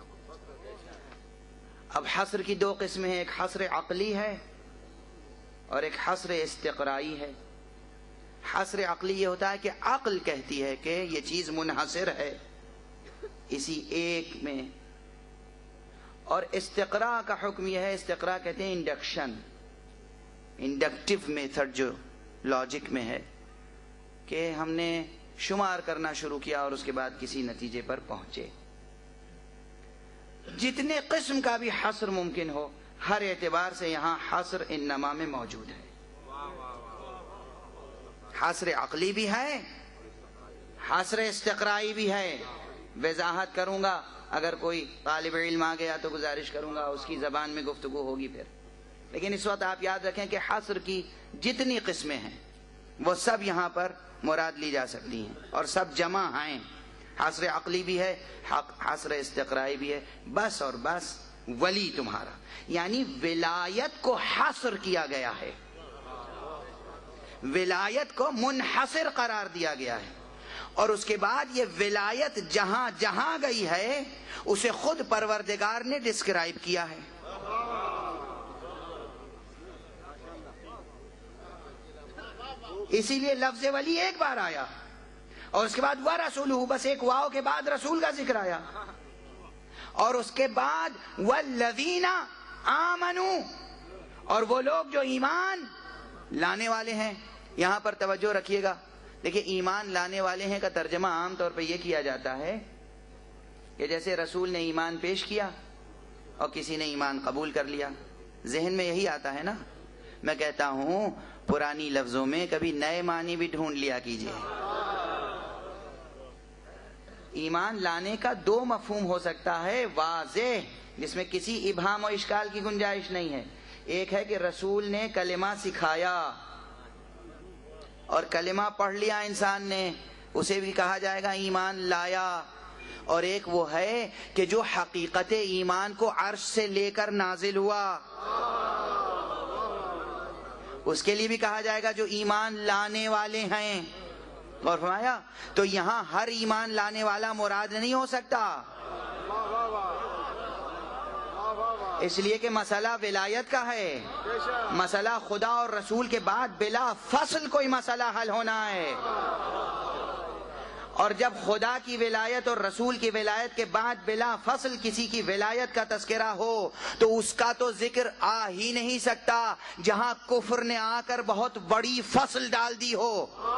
اب حصر کی دو قسمیں ہیں, ایک حصر عقلی ہے اور ایک حصر استقرائی ہے. حصر عقلی یہ ہوتا ہے کہ عقل کہتی ہے کہ یہ چیز منحصر ہے اسی ایک میں, اور استقراء کا حکم یہ ہے, استقراء کہتے ہیں انڈکشن, انڈکٹیو میتھڈ جو لاجک میں ہے, کہ ہم نے شمار کرنا شروع کیا اور اس کے بعد کسی نتیجے پر پہنچے. جتنے قسم کا بھی حصر ممکن ہو, ہر اعتبار سے یہاں حصر انما میں موجود ہے. حصر عقلی بھی ہے، حصر استقرائی بھی ہے. وضاحت کروں گا، اگر کوئی طالب علم آ گیا تو گزارش کروں گا اس کی زبان میں گفتگو ہوگی پھر. لیکن اس وقت آپ یاد رکھیں کہ حصر کی جتنی قسمیں ہیں وہ سب یہاں پر مراد لی جا سکتی ہیں اور سب جمع ہیں. حصر عقلی بھی ہے، حصر استقرائی بھی ہے. بس اور بس ولی تمہارا، یعنی ولایت کو حصر کیا گیا ہے، ولایت کو منحصر قرار دیا گیا ہے. اور اس کے بعد یہ ولایت جہاں جہاں گئی ہے اسے خود پروردگار نے ڈسکرائب کیا ہے. اسی لیے لفظ ولی ایک بار آیا اور اس کے بعد وَرَسُولُهُ، بس ایک واو کے بعد رسول کا ذکر آیا. اور اس کے بعد وَالَّذِينَ آمَنُوا، اور وہ لوگ جو ایمان لانے والے ہیں. یہاں پر توجہ رکھیے گا. دیکھیں، ایمان لانے والے ہیں کا ترجمہ عام طور پہ یہ کیا جاتا ہے کہ جیسے رسول نے ایمان پیش کیا اور کسی نے ایمان قبول کر لیا. ذہن میں یہی آتا ہے نا. میں کہتا ہوں پرانی لفظوں میں کبھی نئے معنی بھی ڈھونڈ لیا کیجئے. ایمان لانے کا دو مفہوم ہو سکتا ہے واضح، جس میں کسی ابہام و اشکال کی گنجائش نہیں ہے. ایک ہے کہ رسول نے کلمہ سکھایا اور کلمہ پڑھ لیا انسان نے، اسے بھی کہا جائے گا ایمان لایا. اور ایک وہ ہے کہ جو حقیقت ایمان کو عرش سے لے کر نازل ہوا، اس کے لیے بھی کہا جائے گا جو ایمان لانے والے ہیں. اور فرمایا تو یہاں ہر ایمان لانے والا مراد نہیں ہو سکتا، اس لیے کہ مسئلہ ولایت کا ہے. مسئلہ خدا اور رسول کے بعد بلا فصل کوئی مسئلہ حل ہونا ہے. اور جب خدا کی ولایت اور رسول کی ولایت کے بعد بلا فصل کسی کی ولایت کا تذکرہ ہو تو اس کا تو ذکر آ ہی نہیں سکتا جہاں کفر نے آ کر بہت بڑی فصل ڈال دی ہو.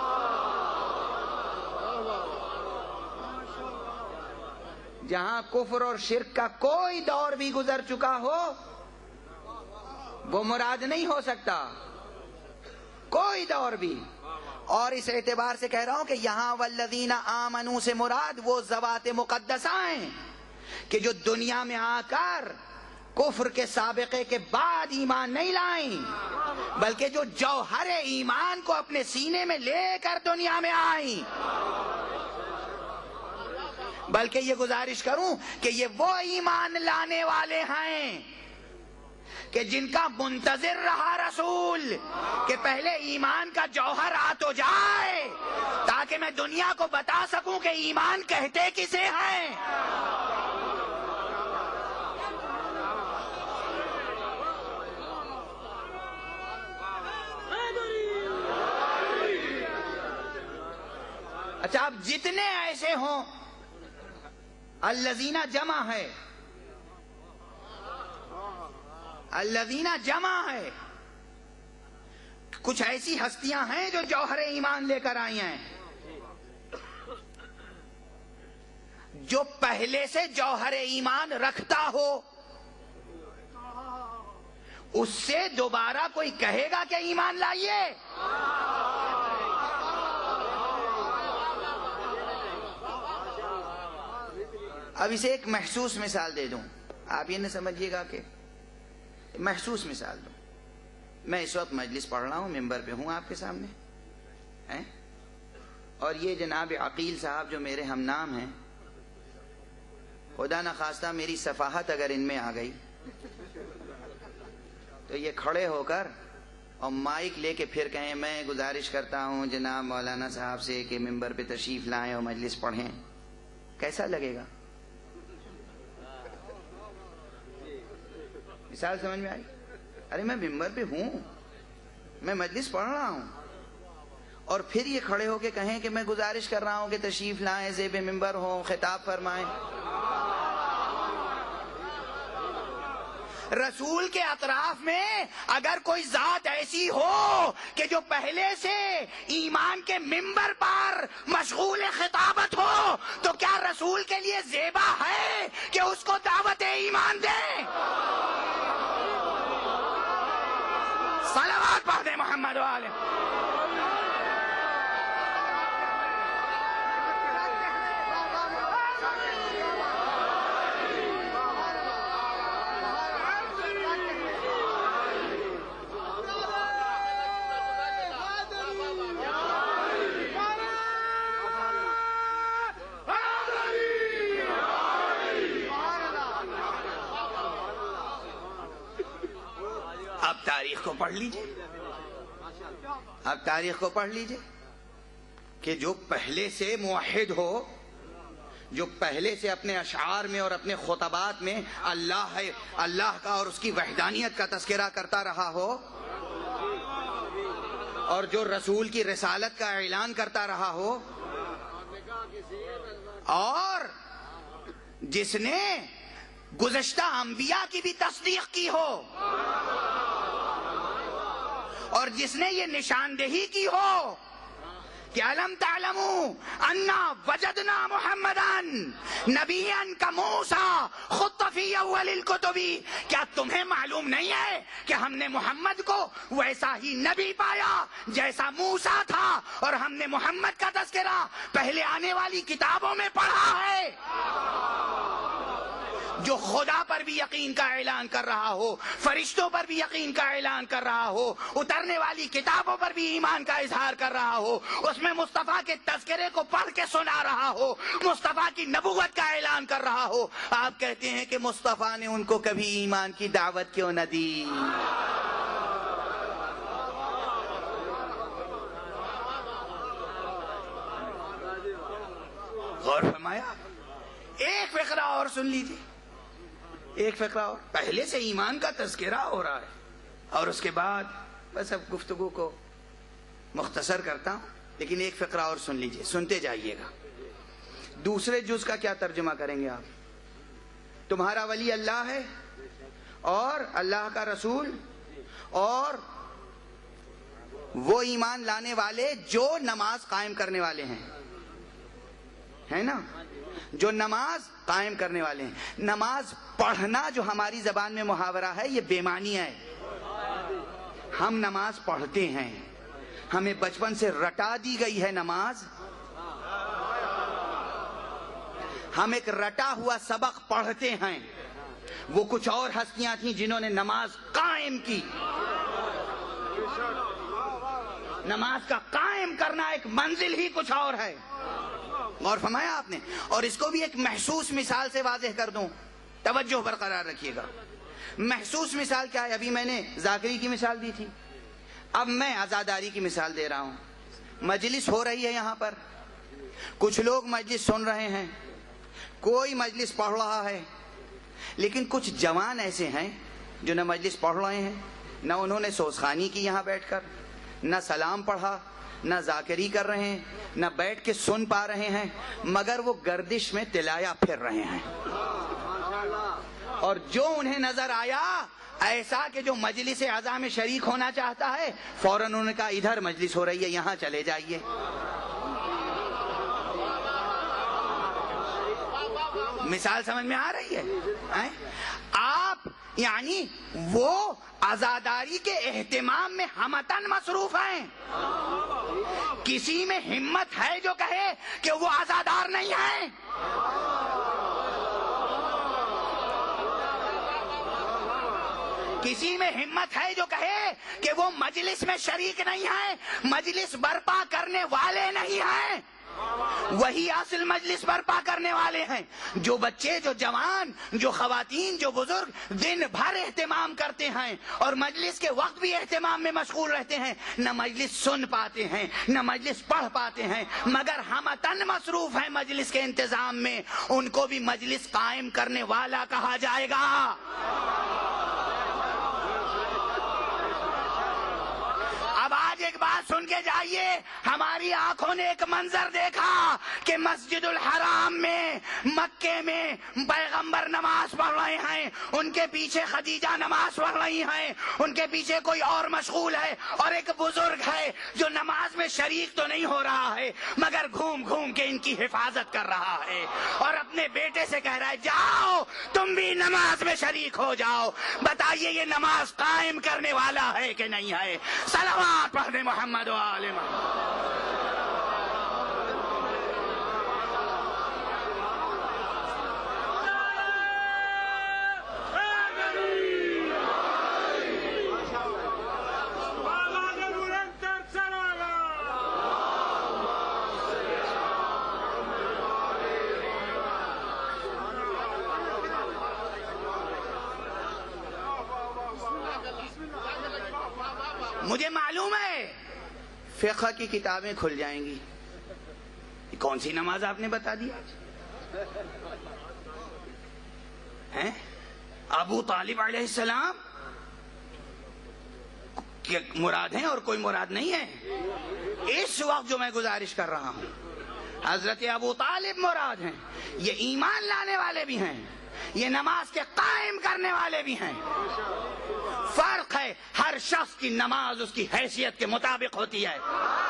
جہاں کفر اور شرک کا کوئی دور بھی گزر چکا ہو وہ مراد نہیں ہو سکتا، کوئی دور بھی. اور اس اعتبار سے کہہ رہا ہوں کہ یہاں والذین آمنوا سے مراد وہ ذوات مقدسہ ہیں کہ جو دنیا میں آ کر کفر کے سابقے کے بعد ایمان نہیں لائیں، بلکہ جو جوہر ایمان کو اپنے سینے میں لے کر دنیا میں آئیں. بلکہ یہ گزارش کروں کہ یہ وہ ایمان لانے والے ہیں کہ جن کا منتظر رہا رسول کہ پہلے ایمان کا جوہر آ تو جائے تاکہ میں دنیا کو بتا سکوں کہ ایمان کہتے کسے ہیں. اچھا، اب جتنے ایسے ہوں، الذین جمع ہے، الذین جمع ہے، کچھ ایسی ہستیاں ہیں جو جوہر ایمان لے کر آئی ہیں، جو پہلے سے جوہر ایمان رکھتا ہو اس سے دوبارہ کوئی کہے گا کہ ایمان لائیے؟ اب اسے ایک محسوس مثال دے دوں، آپ یہ نہ سمجھیے گا کہ محسوس مثال دوں. میں اس وقت مجلس پڑھ رہا ہوں، ممبر پہ ہوں آپ کے سامنے ہیں، اور یہ جناب عقیل صاحب جو میرے ہم نام ہیں، خدا نخواستہ میری صفاحت اگر ان میں آ گئی تو یہ کھڑے ہو کر اور مائک لے کے پھر کہیں میں گزارش کرتا ہوں جناب مولانا صاحب سے کہ ممبر پہ تشریف لائیں اور مجلس پڑھیں. کیسا لگے گا؟ مثال سمجھ میں آئی؟ ارے میں ممبر پہ ہوں، میں مجلس پڑھ رہا ہوں، اور پھر یہ کھڑے ہو کے کہیں کہ میں گزارش کر رہا ہوں کہ تشریف لائیں، زیب ممبر ہوں، خطاب فرمائیں. رسول کے اطراف میں اگر کوئی ذات ایسی ہو کہ جو پہلے سے ایمان کے ممبر پر مشغول خطابت ہو تو کیا رسول کے لیے زیبا ہے کہ اس کو دعوت ایمان دیں؟ صلوات پڑھ دیں محمد و آلہ. آپ تاریخ کو پڑھ لیجئے، آپ تاریخ کو پڑھ لیجئے کہ جو پہلے سے موحد ہو، جو پہلے سے اپنے اشعار میں اور اپنے خطبات میں اللہ ہے، اللہ کا اور اس کی وحدانیت کا تذکرہ کرتا رہا ہو، اور جو رسول کی رسالت کا اعلان کرتا رہا ہو، اور جس نے گزشتہ انبیاء کی بھی تصدیق کی ہو، اور جس نے یہ نشاندہی کی ہو کہ الم تعلموا انا وجدنا محمدن نبیا کموسیٰ خط فی اول الکتب، کیا تمہیں معلوم نہیں ہے کہ ہم نے محمد کو ویسا ہی نبی پایا جیسا موسیٰ تھا، اور ہم نے محمد کا تذکرہ پہلے آنے والی کتابوں میں پڑھا ہے؟ جو خدا پر بھی یقین کا اعلان کر رہا ہو، فرشتوں پر بھی یقین کا اعلان کر رہا ہو، اترنے والی کتابوں پر بھی ایمان کا اظہار کر رہا ہو، اس میں مصطفیٰ کے تذکرے کو پڑھ کے سنا رہا ہو، مصطفیٰ کی نبوت کا اعلان کر رہا ہو، آپ کہتے ہیں کہ مصطفیٰ نے ان کو کبھی ایمان کی دعوت کیوں نہ دی؟ غور فرمایا؟ ایک فقرہ اور سن لیجیے، ایک فقرہ اور۔ پہلے سے ایمان کا تذکرہ ہو رہا ہے، اور اس کے بعد بس اب گفتگو کو مختصر کرتا ہوں، لیکن ایک فقرہ اور سن لیجیے، سنتے جائیے گا۔ دوسرے جز کا کیا ترجمہ کریں گے آپ؟ تمہارا ولی اللہ ہے اور اللہ کا رسول اور وہ ایمان لانے والے جو نماز قائم کرنے والے ہیں، ہے نا؟ جو نماز قائم کرنے والے ہیں۔ نماز پڑھنا جو ہماری زبان میں محاورہ ہے، یہ بے معنی ہے۔ ہم نماز پڑھتے ہیں، ہمیں بچپن سے رٹا دی گئی ہے نماز، ہم ایک رٹا ہوا سبق پڑھتے ہیں۔ وہ کچھ اور ہستیاں تھیں جنہوں نے نماز قائم کی۔ نماز کا قائم کرنا ایک منزل ہی کچھ اور ہے، غور فرمایا آپ نے؟ اور اس کو بھی ایک محسوس مثال سے واضح کر دوں، توجہ برقرار رکھیے گا۔ محسوس مثال کیا ہے؟ ابھی میں نے ذاکری کی مثال دی تھی، اب میں عزاداری کی مثال دے رہا ہوں۔ مجلس ہو رہی ہے یہاں پر، کچھ لوگ مجلس سن رہے ہیں، کوئی مجلس پڑھ رہا ہے، لیکن کچھ جوان ایسے ہیں جو نہ مجلس پڑھ رہے ہیں، نہ انہوں نے سوزخانی کی یہاں بیٹھ کر، نہ سلام پڑھا، نہ ذاکری کر رہے ہیں، نہ بیٹھ کے سن پا رہے ہیں، مگر وہ گردش میں تلایا پھر رہے ہیں۔ اور جو انہیں نظر آیا ایسا کہ جو مجلس عزا میں شریک ہونا چاہتا ہے، فوراً انہوں نے کہا ادھر مجلس ہو رہی ہے، یہاں چلے جائیے۔ مثال سمجھ میں آ رہی ہے؟ آپ یعنی وہ عزاداری کے اہتمام میں ہمتن مصروف ہیں۔ کسی میں ہمت ہے جو کہے کہ وہ عزادار نہیں ہے؟ کسی میں ہمت ہے جو کہے کہ وہ مجلس میں شریک نہیں ہے، مجلس برپا کرنے والے نہیں ہیں؟ وہی اصل مجلس برپا کرنے والے ہیں۔ جو بچے، جو جوان، جو خواتین، جو بزرگ دن بھر اہتمام کرتے ہیں اور مجلس کے وقت بھی اہتمام میں مشغول رہتے ہیں، نہ مجلس سن پاتے ہیں، نہ مجلس پڑھ پاتے ہیں، مگر ہمتن مصروف ہیں مجلس کے انتظام میں، ان کو بھی مجلس قائم کرنے والا کہا جائے گا۔ اب آج ایک بات سن کے جائیے، ہماری آنکھوں نے ایک منظر دیکھا کہ مسجد الحرام میں، مکے میں پیغمبر نماز پڑھ رہے ہیں، ان کے پیچھے خدیجہ نماز پڑھ رہی ہیں، ان کے پیچھے کوئی اور مشغول ہے، اور ایک بزرگ ہے جو نماز میں شریک تو نہیں ہو رہا ہے مگر گھوم گھوم کے ان کی حفاظت کر رہا ہے، اور اپنے بیٹے سے کہہ رہا ہے جاؤ تم بھی نماز میں شریک ہو جاؤ۔ بتائیے یہ نماز قائم کرنے والا ہے کہ نہیں ہے؟ صلوات پڑھنے محمد و آل محمد۔ مجھے معلوم ہے فقہ کی کتابیں کھل جائیں گی، کون سی نماز آپ نے بتا دی ہیں؟ ابو طالب علیہ السلام کہ مراد ہیں اور کوئی مراد نہیں ہے؟ اس وقت جو میں گزارش کر رہا ہوں، حضرت ابو طالب مراد ہیں، یہ ایمان لانے والے بھی ہیں، یہ نماز کے قائم کرنے والے بھی ہیں۔ فرق ہے، ہر شخص کی نماز اس کی حیثیت کے مطابق ہوتی ہے۔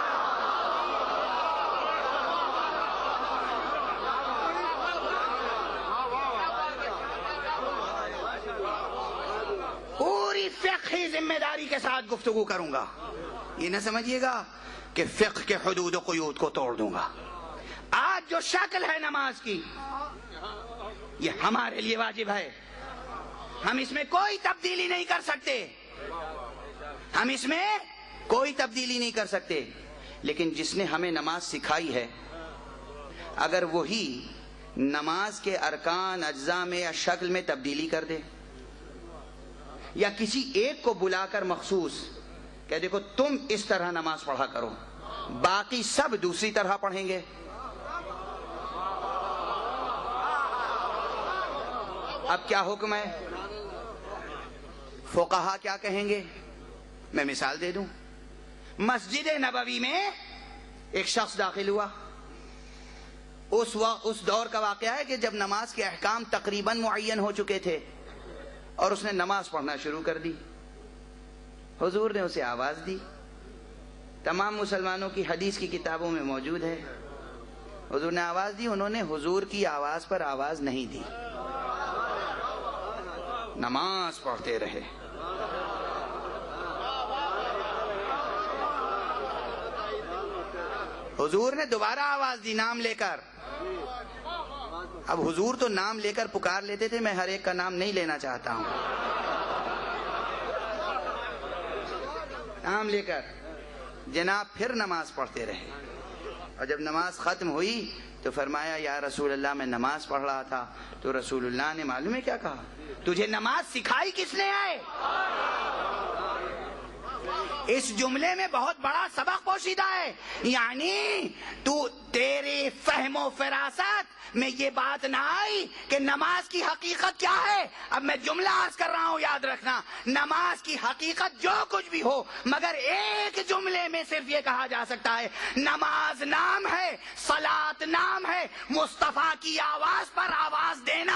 پوری فقہی ذمہ داری کے ساتھ گفتگو کروں گا، یہ نہ سمجھیے گا کہ فقہ کے حدود و قیود کو توڑ دوں گا۔ آج جو شکل ہے نماز کی، یہ ہمارے لیے واجب ہے، ہم اس میں کوئی تبدیلی نہیں کر سکتے، ہم اس میں کوئی تبدیلی نہیں کر سکتے، لیکن جس نے ہمیں نماز سکھائی ہے اگر وہی نماز کے ارکان اجزاء میں یا شکل میں تبدیلی کر دے، یا کسی ایک کو بلا کر مخصوص کہ دیکھو تم اس طرح نماز پڑھا کرو، باقی سب دوسری طرح پڑھیں گے، اب کیا حکم ہے؟ فقہا کیا کہیں گے؟ میں مثال دے دوں، مسجد نبوی میں ایک شخص داخل ہوا، اس وقت اس دور کا واقعہ ہے کہ جب نماز کے احکام تقریباً معین ہو چکے تھے اور اس نے نماز پڑھنا شروع کر دی۔ حضور نے اسے آواز دی، تمام مسلمانوں کی حدیث کی کتابوں میں موجود ہے، حضور نے آواز دی، انہوں نے حضور کی آواز پر آواز نہیں دی، نماز پڑھتے رہے۔ حضور نے دوبارہ آواز دی نام لے کر، اب حضور تو نام لے کر پکار لیتے تھے، میں ہر ایک کا نام نہیں لینا چاہتا ہوں، نام لے کر جناب پھر نماز پڑھتے رہے، اور جب نماز ختم ہوئی تو فرمایا یا رسول اللہ میں نماز پڑھ رہا تھا، تو رسول اللہ نے معلوم ہے کیا کہا؟ تجھے نماز سکھائی کس نے ہے؟ اس جملے میں بہت بڑا سبق پوشیدہ ہے، یعنی تو تیرے فہم و فراست میں یہ بات نہ آئی کہ نماز کی حقیقت کیا ہے۔ اب میں جملہ عرض کر رہا ہوں، یاد رکھنا، نماز کی حقیقت جو کچھ بھی ہو، مگر ایک جملے میں صرف یہ کہا جا سکتا ہے، نماز نام ہے، صلاۃ نام ہے، مصطفیٰ کی آواز پر آواز دینا۔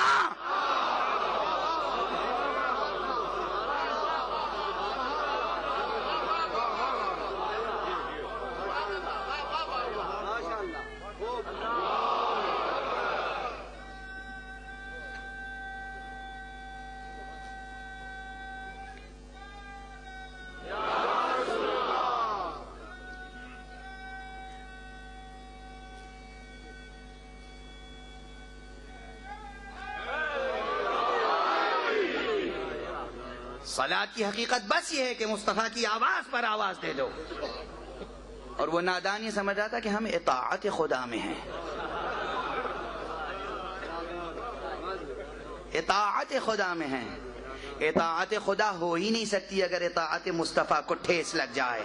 صلاۃ کی حقیقت بس یہ ہے کہ مصطفیٰ کی آواز پر آواز دے دو، اور وہ نادان یہ سمجھ رہا تھا کہ ہم اطاعت خدا میں ہیں، اطاعت خدا میں ہیں، اطاعت خدا ہو ہی نہیں سکتی اگر اطاعت مصطفیٰ کو ٹھیس لگ جائے۔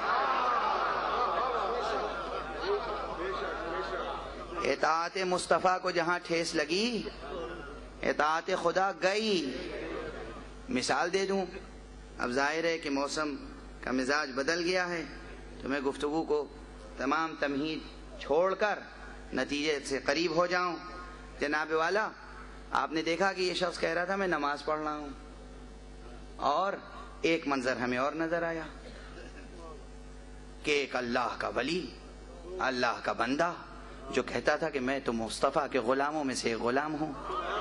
اطاعت مصطفیٰ کو جہاں ٹھیس لگی، اطاعت خدا گئی۔ مثال دے دوں، اب ظاہر ہے کہ موسم کا مزاج بدل گیا ہے، تو میں گفتگو کو تمام تمہید چھوڑ کر نتیجے سے قریب ہو جاؤں۔ جناب والا، آپ نے دیکھا کہ یہ شخص کہہ رہا تھا میں نماز پڑھ رہا ہوں، اور ایک منظر ہمیں اور نظر آیا کہ ایک اللہ کا ولی، اللہ کا بندہ جو کہتا تھا کہ میں تو مصطفیٰ کے غلاموں میں سے ایک غلام ہوں،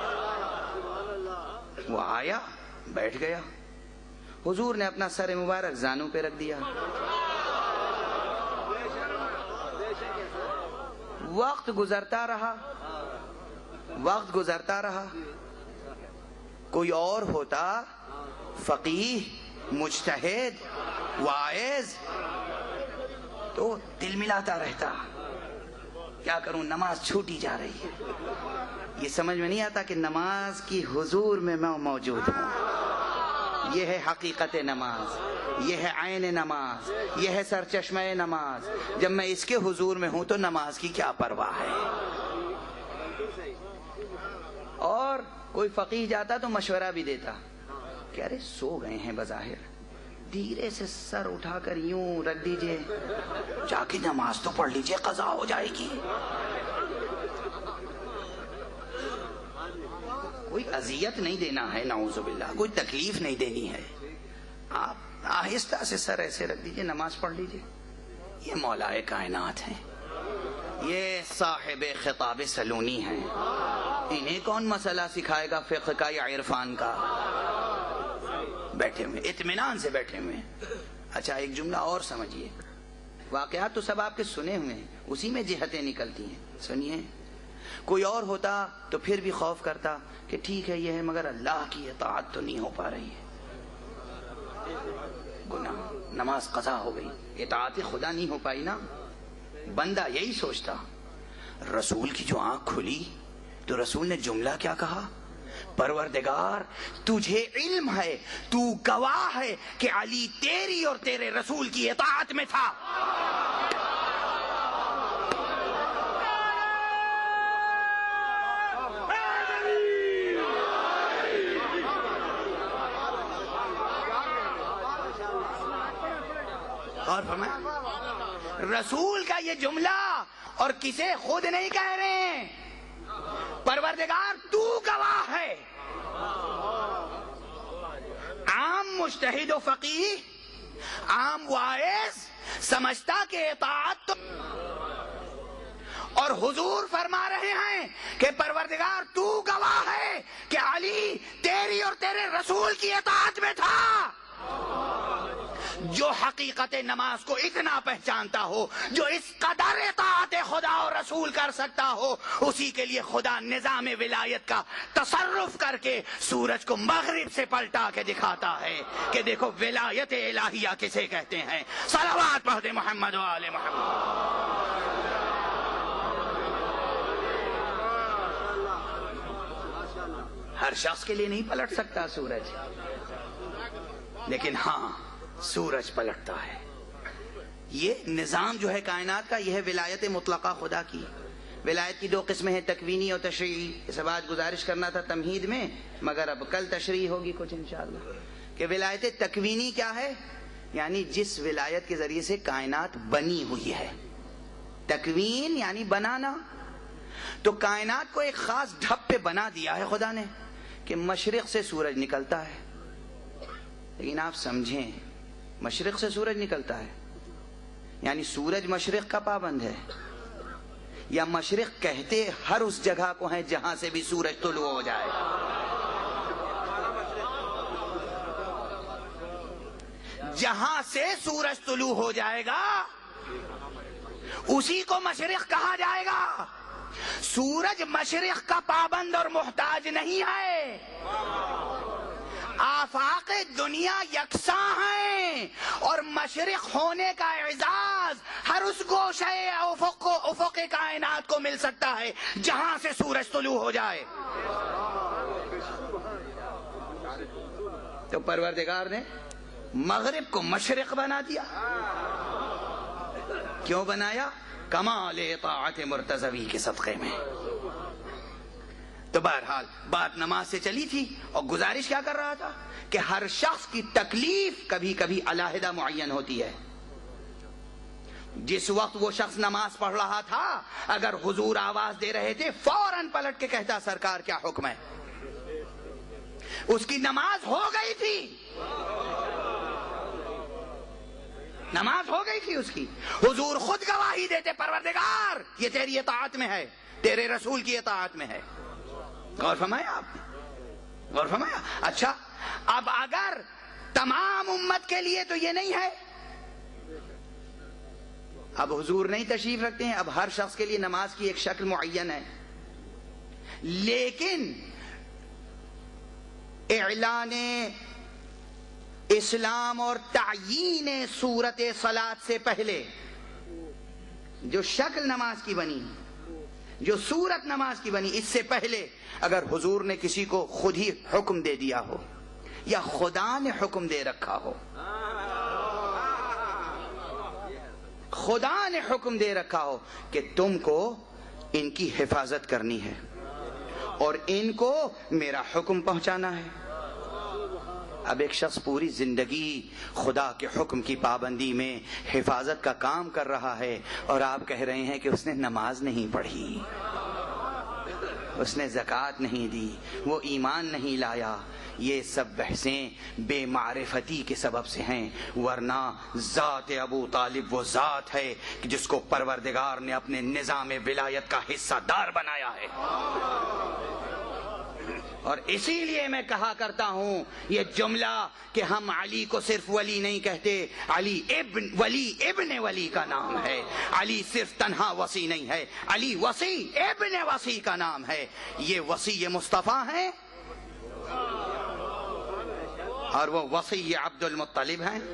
وہ آیا، بیٹھ گیا، حضور نے اپنا سر مبارک زانوں پہ رکھ دیا، وقت گزرتا رہا، وقت گزرتا رہا، کوئی اور ہوتا فقیہ، مجتہد، واعظ، تو دل ملاتا رہتا، کیا کروں نماز چھوٹی جا رہی ہے۔ یہ سمجھ میں نہیں آتا کہ نماز کی حضور میں میں موجود ہوں، یہ ہے حقیقت نماز، یہ ہے عین نماز، یہ ہے سرچشمہ نماز۔ جب میں اس کے حضور میں ہوں تو نماز کی کیا پرواہ ہے؟ اور کوئی فقیہ جاتا تو مشورہ بھی دیتا کہ ارے سو گئے ہیں بظاہر، دھیرے سے سر اٹھا کر یوں رکھ دیجئے، جا کے نماز تو پڑھ لیجئے، قضا ہو جائے گی۔ کوئی اذیت نہیں دینا ہے، نعوذ باللہ، کوئی تکلیف نہیں دینی ہے، آپ آہستہ سے سر ایسے رکھ دیجئے، نماز پڑھ لیجئے۔ یہ مولا کائنات ہیں، یہ صاحب خطاب سلونی ہیں، انہیں کون مسئلہ سکھائے گا فقہ کا یا عرفان کا؟ بیٹھے ہوئے اطمینان سے بیٹھے ہوئے۔ اچھا ایک جملہ اور سمجھیے، واقعات تو سب آپ کے سنے ہوئے ہیں، اسی میں جہتیں نکلتی ہیں، سنیے۔ کوئی اور ہوتا تو پھر بھی خوف کرتا کہ ٹھیک ہے یہ ہے مگر اللہ کی اطاعت تو نہیں ہو پا رہی ہے، گناہ، نماز قضا ہو گئی، اطاعت خدا نہیں ہو پائی نا۔ بندہ یہی سوچتا۔ رسول کی جو آنکھ کھلی تو رسول نے جملہ کیا کہا؟ پروردگار تجھے علم ہے، تو گواہ ہے کہ علی تیری اور تیرے رسول کی اطاعت میں تھا۔ اور فرمایا رسول کا یہ جملہ، اور کسے خود نہیں کہہ رہے ہیں، پروردگار تو گواہ ہے۔ عام مجتہد و فقیہ، عام واعظ سمجھتا کہ اطاعت تو، اور حضور فرما رہے ہیں کہ پروردگار تو گواہ ہے کہ علی تیری اور تیرے رسول کی اطاعت میں تھا۔ جو حقیقت نماز کو اتنا پہچانتا ہو، جو اس قدر اطاعت خدا اور رسول کر سکتا ہو، اسی کے لیے خدا نظام ولایت کا تصرف کر کے سورج کو مغرب سے پلٹا کے دکھاتا ہے کہ دیکھو ولایت الہیہ کسے کہتے ہیں۔ صلوات پڑھ دے محمد و آل محمد۔ ہر شخص کے لیے نہیں پلٹ سکتا سورج، لیکن ہاں سورج پلٹتا ہے۔ یہ نظام جو ہے کائنات کا، یہ ہے ولایت مطلقہ خدا کی۔ ولایت کی دو قسمیں ہیں، تکوینی اور تشریعی۔ اس بات گزارش کرنا تھا تمہید میں، مگر اب کل تشریح ہوگی کچھ انشاءاللہ، کہ ولایت تکوینی کیا ہے، یعنی جس ولایت کے ذریعے سے کائنات بنی ہوئی ہے۔ تکوین یعنی بنانا، تو کائنات کو ایک خاص ڈھب پہ بنا دیا ہے خدا نے کہ مشرق سے سورج نکلتا ہے۔ لیکن آپ سمجھیں، مشرق سے سورج نکلتا ہے یعنی سورج مشرق کا پابند ہے، یا مشرق کہتے ہر اس جگہ کو ہیں جہاں سے بھی سورج طلوع ہو جائے؟ جہاں سے سورج طلوع ہو جائے گا اسی کو مشرق کہا جائے گا۔ سورج مشرق کا پابند اور محتاج نہیں ہے، آفاق دنیا یکساں ہیں، اور مشرق ہونے کا اعزاز ہر اس گوشہ افق افق کائنات کو مل سکتا ہے جہاں سے سورج طلوع ہو جائے۔ تو پروردگار نے مغرب کو مشرق بنا دیا۔ کیوں بنایا؟ کمال اطاعت مرتضوی کے صدقے میں۔ تو بہرحال بات نماز سے چلی تھی، اور گزارش کیا کر رہا تھا کہ ہر شخص کی تکلیف کبھی کبھی علیحدہ معین ہوتی ہے۔ جس وقت وہ شخص نماز پڑھ رہا تھا، اگر حضور آواز دے رہے تھے فوراً پلٹ کے کہتا سرکار کیا حکم ہے، اس کی نماز ہو گئی تھی، نماز ہو گئی تھی اس کی۔ حضور خود گواہی دیتے پروردگار یہ تیری اطاعت میں ہے، تیرے رسول کی اطاعت میں ہے۔ غور فرمایا آپ نے؟ غور فرمایا؟ اچھا اب اگر تمام امت کے لیے تو یہ نہیں ہے، اب حضور نہیں تشریف رکھتے ہیں، اب ہر شخص کے لیے نماز کی ایک شکل معین ہے، لیکن اعلان اسلام اور تعیین صورت صلاۃ سے پہلے جو شکل نماز کی بنی، جو صورت نماز کی بنی، اس سے پہلے اگر حضور نے کسی کو خود ہی حکم دے دیا ہو یا خدا نے حکم دے رکھا ہو، خدا نے حکم دے رکھا ہو کہ تم کو ان کی حفاظت کرنی ہے اور ان کو میرا حکم پہنچانا ہے۔ اب ایک شخص پوری زندگی خدا کے حکم کی پابندی میں حفاظت کا کام کر رہا ہے اور آپ کہہ رہے ہیں کہ اس نے نماز نہیں پڑھی، اس نے زکوٰۃ نہیں دی، وہ ایمان نہیں لایا۔ یہ سب بحثیں بے معرفتی کے سبب سے ہیں، ورنہ ذات ابو طالب وہ ذات ہے جس کو پروردگار نے اپنے نظام ولایت کا حصہ دار بنایا ہے۔ اور اسی لیے میں کہا کرتا ہوں یہ جملہ کہ ہم علی کو صرف ولی نہیں کہتے، علی ابن ولی ابن ولی کا نام ہے، علی صرف تنہا وصی نہیں ہے، علی وصی ابن وصی کا نام ہے۔ یہ وصی مصطفیٰ ہیں اور وہ وصی عبد المطلب ہیں،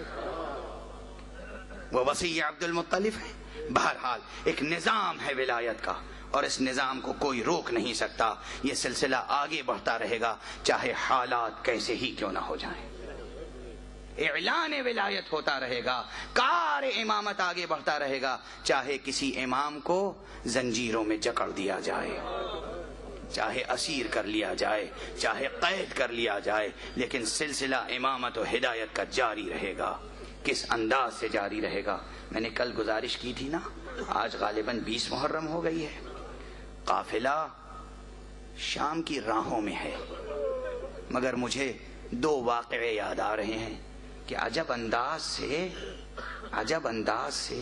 وہ وصی عبد المطلب ہیں۔ بہرحال ایک نظام ہے ولایت کا اور اس نظام کو کوئی روک نہیں سکتا، یہ سلسلہ آگے بڑھتا رہے گا چاہے حالات کیسے ہی کیوں نہ ہو جائیں۔ اعلان ولایت ہوتا رہے گا، کار امامت آگے بڑھتا رہے گا، چاہے کسی امام کو زنجیروں میں جکڑ دیا جائے، چاہے اسیر کر لیا جائے، چاہے قید کر لیا جائے، لیکن سلسلہ امامت و ہدایت کا جاری رہے گا۔ کس انداز سے جاری رہے گا؟ میں نے کل گزارش کی تھی نا، آج غالباً بیس محرم ہو گئی ہے، قافلہ شام کی راہوں میں ہے، مگر مجھے دو واقعے یاد آ رہے ہیں کہ عجب انداز سے عجب انداز سے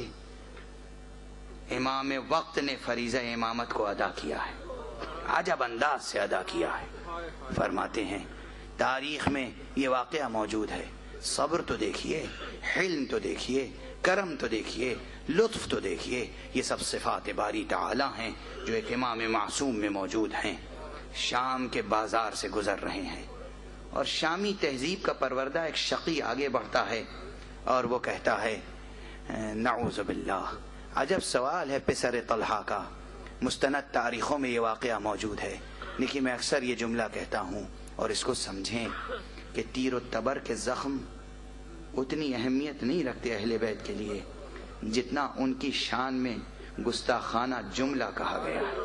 امام وقت نے فریضہ امامت کو ادا کیا ہے، عجب انداز سے ادا کیا ہے۔ فرماتے ہیں تاریخ میں یہ واقعہ موجود ہے، صبر تو دیکھیے، حلم تو دیکھیے، کرم تو دیکھیے، لطف تو دیکھیے، یہ سب صفات باری تعالی ہیں جو ایک امام معصوم میں موجود ہیں۔ شام کے بازار سے گزر رہے ہیں اور شامی تہذیب کا پروردہ ایک شقی آگے بڑھتا ہے اور وہ کہتا ہے نعوذ باللہ، عجب سوال ہے پسر طلحہ کا، مستند تاریخوں میں یہ واقعہ موجود ہے، لیکن میں اکثر یہ جملہ کہتا ہوں اور اس کو سمجھیں کہ تیر و تبر کے زخم اتنی اہمیت نہیں رکھتے اہل بیت کے لیے جتنا ان کی شان میں گستاخانہ جملہ کہا گیا ہے۔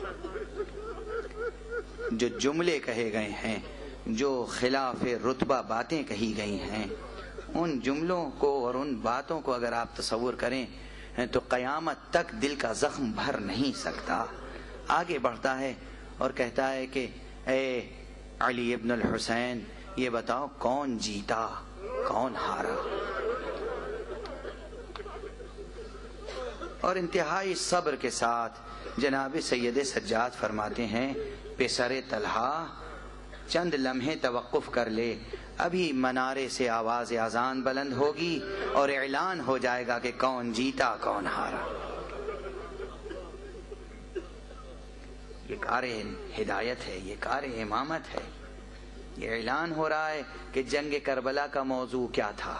جو جملے کہے گئے ہیں، جو خلاف رتبہ باتیں کہی گئی ہیں، ان جملوں کو اور ان باتوں کو اگر آپ تصور کریں تو قیامت تک دل کا زخم بھر نہیں سکتا۔ آگے بڑھتا ہے اور کہتا ہے کہ اے علی ابن الحسین، یہ بتاؤ کون جیتا کون ہارا؟ اور انتہائی صبر کے ساتھ جناب سید سجاد فرماتے ہیں پسر طلحہ چند لمحے توقف کر لے، ابھی منارے سے آواز اذان بلند ہوگی اور اعلان ہو جائے گا کہ کون جیتا کون ہارا۔ یہ کار ہدایت ہے، یہ کار امامت ہے۔ یہ اعلان ہو رہا ہے کہ جنگ کربلا کا موضوع کیا تھا،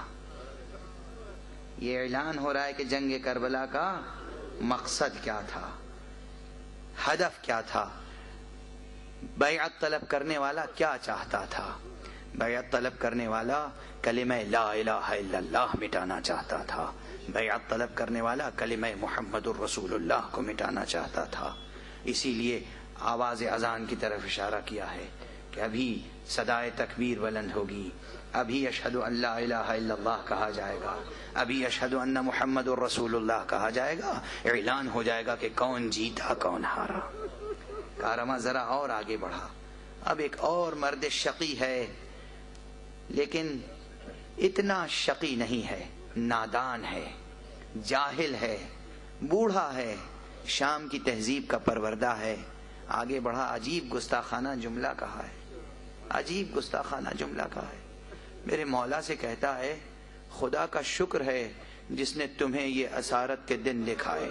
یہ اعلان ہو رہا ہے کہ جنگ کربلا کا مقصد کیا تھا، ہدف کیا تھا، بیعت طلب کرنے والا کیا چاہتا تھا۔ بیعت طلب کرنے والا کلمہ لا الہ الا اللہ مٹانا چاہتا تھا، بیعت طلب کرنے والا کلمہ محمد الرسول اللہ کو مٹانا چاہتا تھا۔ اسی لیے آواز اذان کی طرف اشارہ کیا ہے کہ ابھی صدائے تکبیر بلند ہوگی، ابھی اشہد ان لا الہ الا اللہ کہا جائے گا، ابھی اشہد ان محمد الرسول اللہ کہا جائے گا، اعلان ہو جائے گا کہ کون جیتا کون ہارا۔ کارواں ذرا اور آگے بڑھا، اب ایک اور مرد شقی ہے، لیکن اتنا شقی نہیں ہے، نادان ہے، جاہل ہے، بوڑھا ہے، شام کی تہذیب کا پروردہ ہے۔ آگے بڑھا، عجیب گستاخانہ جملہ کہا ہے، عجیب گستاخانہ جملہ کہا ہے۔ میرے مولا سے کہتا ہے خدا کا شکر ہے جس نے تمہیں یہ اسارت کے دن دکھائے۔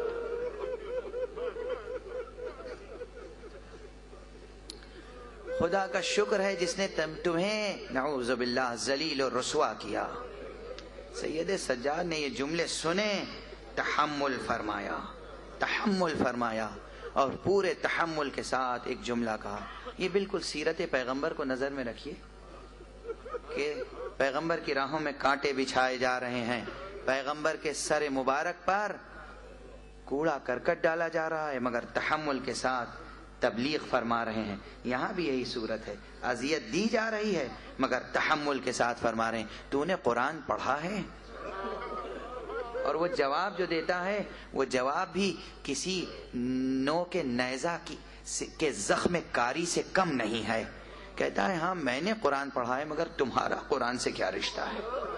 خدا کا شکر ہے جس نے تمہیں نعوذ باللہ ذلیل و رسوا کیا۔ سید سجاد نے یہ جملے سنے، تحمل فرمایا، تحمل فرمایا اور پورے تحمل کے ساتھ ایک جملہ کہا۔ یہ بالکل سیرت پیغمبر کو نظر میں رکھیے، کہ پیغمبر کی راہوں میں کانٹے بچھائے جا رہے ہیں، پیغمبر کے سر مبارک پر کوڑا کرکٹ ڈالا جا رہا ہے، مگر تحمل کے ساتھ تبلیغ فرما رہے ہیں۔ یہاں بھی یہی صورت ہے، اذیت دی جا رہی ہے مگر تحمل کے ساتھ فرما رہے ہیں تو نے قرآن پڑھا ہے؟ اور وہ جواب جو دیتا ہے وہ جواب بھی کسی نو کے نیزہ کی کے زخم کاری سے کم نہیں ہے۔ کہتا ہے ہاں میں نے قرآن پڑھا ہے مگر تمہارا قرآن سے کیا رشتہ ہے؟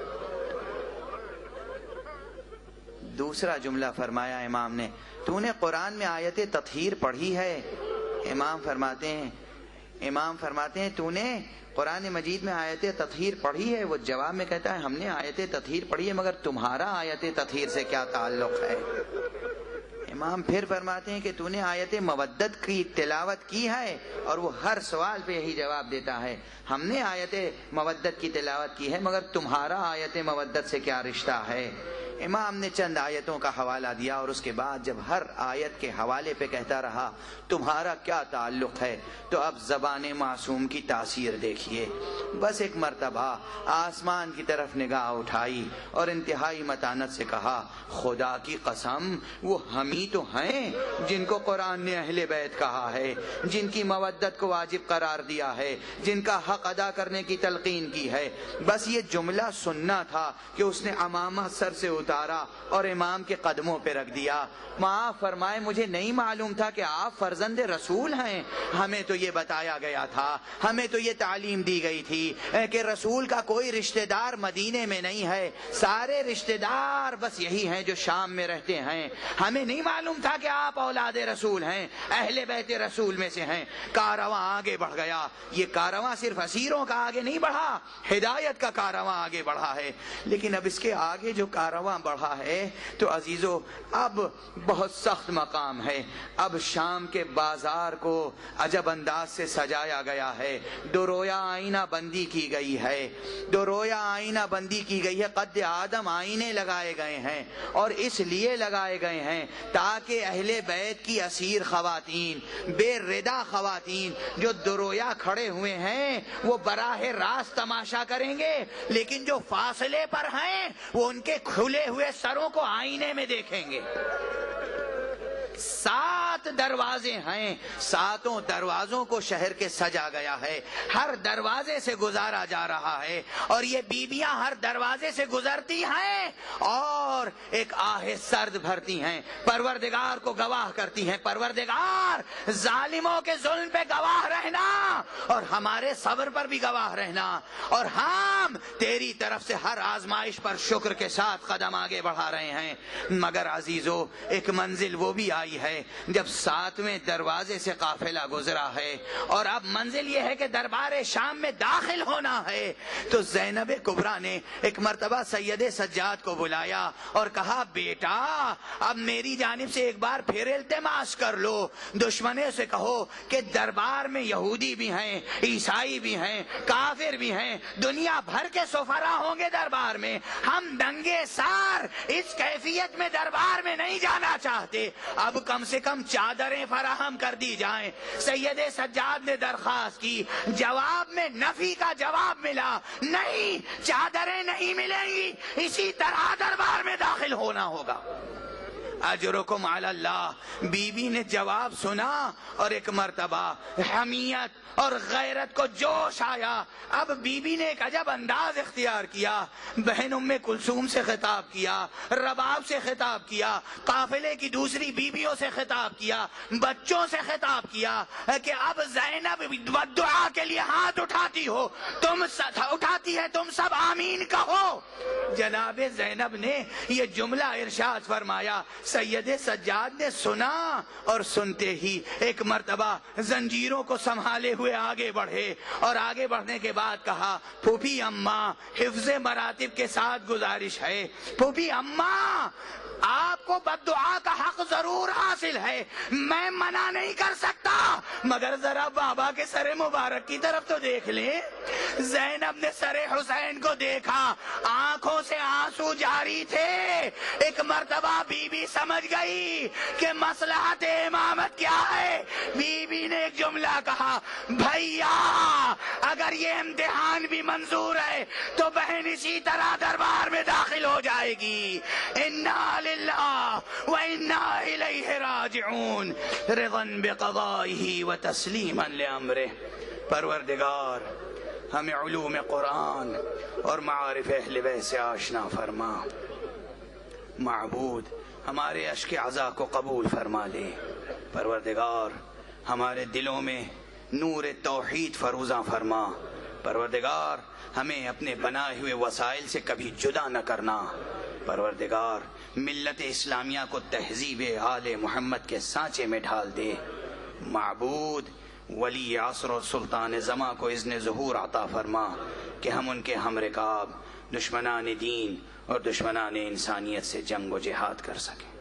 دوسرا جملہ فرمایا امام نے، تو نے قرآن میں آیت تطہیر پڑھی ہے؟ امام فرماتے ہیں امام فرماتے ہیں تو نے قرآن مجید میں آیت تطہیر پڑھی ہے؟ وہ جواب میں کہتا ہے ہم نے آیت تطہیر پڑھی ہے مگر تمہارا آیت تطہیر سے کیا تعلق ہے؟ امام پھر فرماتے ہیں کہ تو نے آیت مودت کی تلاوت کی ہے؟ اور وہ ہر سوال پہ یہی جواب دیتا ہے ہم نے آیت مودت کی تلاوت کی ہے مگر تمہارا آیت مودت سے کیا رشتہ ہے؟ امام نے چند آیتوں کا حوالہ دیا اور اس کے بعد جب ہر آیت کے حوالے پہ کہتا رہا تمہارا کیا تعلق ہے، تو اب زبان معصوم کی تاثیر دیکھیے۔ بس ایک مرتبہ آسمان کی طرف نگاہ اٹھائی اور انتہائی متانت سے کہا خدا کی قسم وہ ہم ہی تو ہیں جن کو قرآن نے اہل بیت کہا ہے، جن کی مودت کو واجب قرار دیا ہے، جن کا حق ادا کرنے کی تلقین کی ہے۔ بس یہ جملہ سننا تھا کہ اس نے عمامہ سر سے اتارا اور امام کے قدموں پہ رکھ دیا۔ معاف فرمائے مجھے نہیں معلوم تھا کہ آپ فرزند رسول ہیں، ہمیں تو یہ بتایا گیا تھا، ہمیں تو یہ تعلیم دی گئی تھی کہ رسول کا کوئی رشتہ دار مدینے میں نہیں ہے، سارے رشتہ دار بس یہی ہیں جو شام میں رہتے ہیں، ہمیں نہیں معلوم تھا کہ آپ اولاد رسول ہیں، اہل بیت رسول میں سے ہیں۔ کارواں آگے بڑھ گیا۔ یہ کارواں صرف اسیروں کا آگے نہیں بڑھا، ہدایت کا کارواں آگے بڑھا ہے۔ لیکن اب اس کے آگے جو کارواں بڑھا ہے تو عزیزو اب بہت سخت مقام ہے۔ اب شام کے بازار کو عجب انداز سے سجایا گیا ہے، دو رویا آئینہ بندی کی گئی ہے، دو رویا آئینہ بندی کی گئی ہے، قد آدم آئینے لگائے گئے ہیں، اور اس لیے لگائے گئے ہیں تاکہ اہل بیت کی اسیر خواتین، بے ردا خواتین جو دو رویا کھڑے ہوئے ہیں وہ براہ راست تماشا کریں گے، لیکن جو فاصلے پر ہیں وہ ان کے کھلے ہوئے سروں کو آئینے میں دیکھیں گے۔ سات دروازے ہیں، ساتوں دروازوں کو شہر کے سجا گیا ہے، ہر دروازے سے گزارا جا رہا ہے، اور یہ بیویاں ہر دروازے سے گزرتی ہیں اور ایک آہ سرد بھرتی ہیں، پروردگار کو گواہ کرتی ہیں پروردگار ظالموں کے ظلم پہ گواہ رہنا اور ہمارے صبر پر بھی گواہ رہنا، اور ہم تیری طرف سے ہر آزمائش پر شکر کے ساتھ قدم آگے بڑھا رہے ہیں۔ مگر عزیزو ایک منزل وہ بھی آئی ہے جب ساتویں دروازے سے قافلہ گزرا ہے، اور اب منزل یہ ہے کہ دربار شام میں داخل ہونا ہے، تو زینب کبریٰ نے ایک مرتبہ سید سجاد کو بلایا اور کہا بیٹا اب میری جانب سے ایک بار پھر التماس کر لو، دشمنوں سے کہو کہ دربار میں یہودی بھی ہیں، عیسائی بھی ہیں، کافر بھی ہیں، دنیا بھر کے سفرا ہوں گے دربار میں، ہم دنگے سار اس کیفیت میں دربار میں نہیں جانا چاہتے، اب کم سے کم چادریں فراہم کر دی جائیں۔ سید سجاد نے درخواست کی، جواب میں نفی کا جواب ملا، نہیں چادریں نہیں ملیں گی، اسی طرح دربار میں داخل ہونا ہوگا۔ اجرکم علی اللہ۔ بی بی نے جواب سنا اور ایک مرتبہ حمیت اور غیرت کو جوش آیا۔ اب بی بی نے ایک عجب انداز اختیار کیا، بہن ام کلثوم سے خطاب کیا، رباب سے خطاب کیا، قافلے کی دوسری بیویوں سے خطاب کیا، بچوں سے خطاب کیا کہ اب زینب دعا کے لیے ہاتھ اٹھاتی ہو، تم اٹھاتی ہے، تم سب آمین کہو۔ جناب زینب نے یہ جملہ ارشاد فرمایا، سید سجاد نے سنا اور سنتے ہی ایک مرتبہ زنجیروں کو سنبھالے ہوئے آگے بڑھے، اور آگے بڑھنے کے بعد کہا پھوپھی اماں حفظ مراتب کے ساتھ گزارش ہے، پھوپھی اماں آپ کو بددعا کا حق ضرور حاصل ہے، میں منع نہیں کر سکتا، مگر ذرا بابا کے سر مبارک کی طرف تو دیکھ لیں۔ زینب نے سر حسین کو دیکھا، آنکھوں سے آنسو جاری تھے۔ ایک مرتبہ بی بی سمجھ گئی کہ مصلحت امامت کیا ہے، بی بی نے ایک جملہ کہا، بھیا اگر یہ امتحان بھی منظور ہے تو بہن اسی طرح دربار میں داخل ہو جائے گی. انا للہ و انا الیہ راجعون رضا بقضائہ و تسلیما لامرہ. پروردگار ہمیں علوم قرآن اور معارف اہل بیت سے آشنا فرما. معبود ہمارے اشک عزا کو قبول فرما لے. پروردگار ہمارے دلوں میں نور توحید فروزاں فرما. پروردگار ہمیں اپنے بنائے ہوئے وسائل سے کبھی جدا نہ کرنا. پروردگار ملت اسلامیہ کو تہذیب آل محمد کے سانچے میں ڈھال دے. معبود ولی عصر و سلطان زماں کو اذن ظہور عطا فرما کہ ہم ان کے ہم رکاب دشمنان دین اور دشمنان انسانیت سے جنگ و جہاد کر سکیں.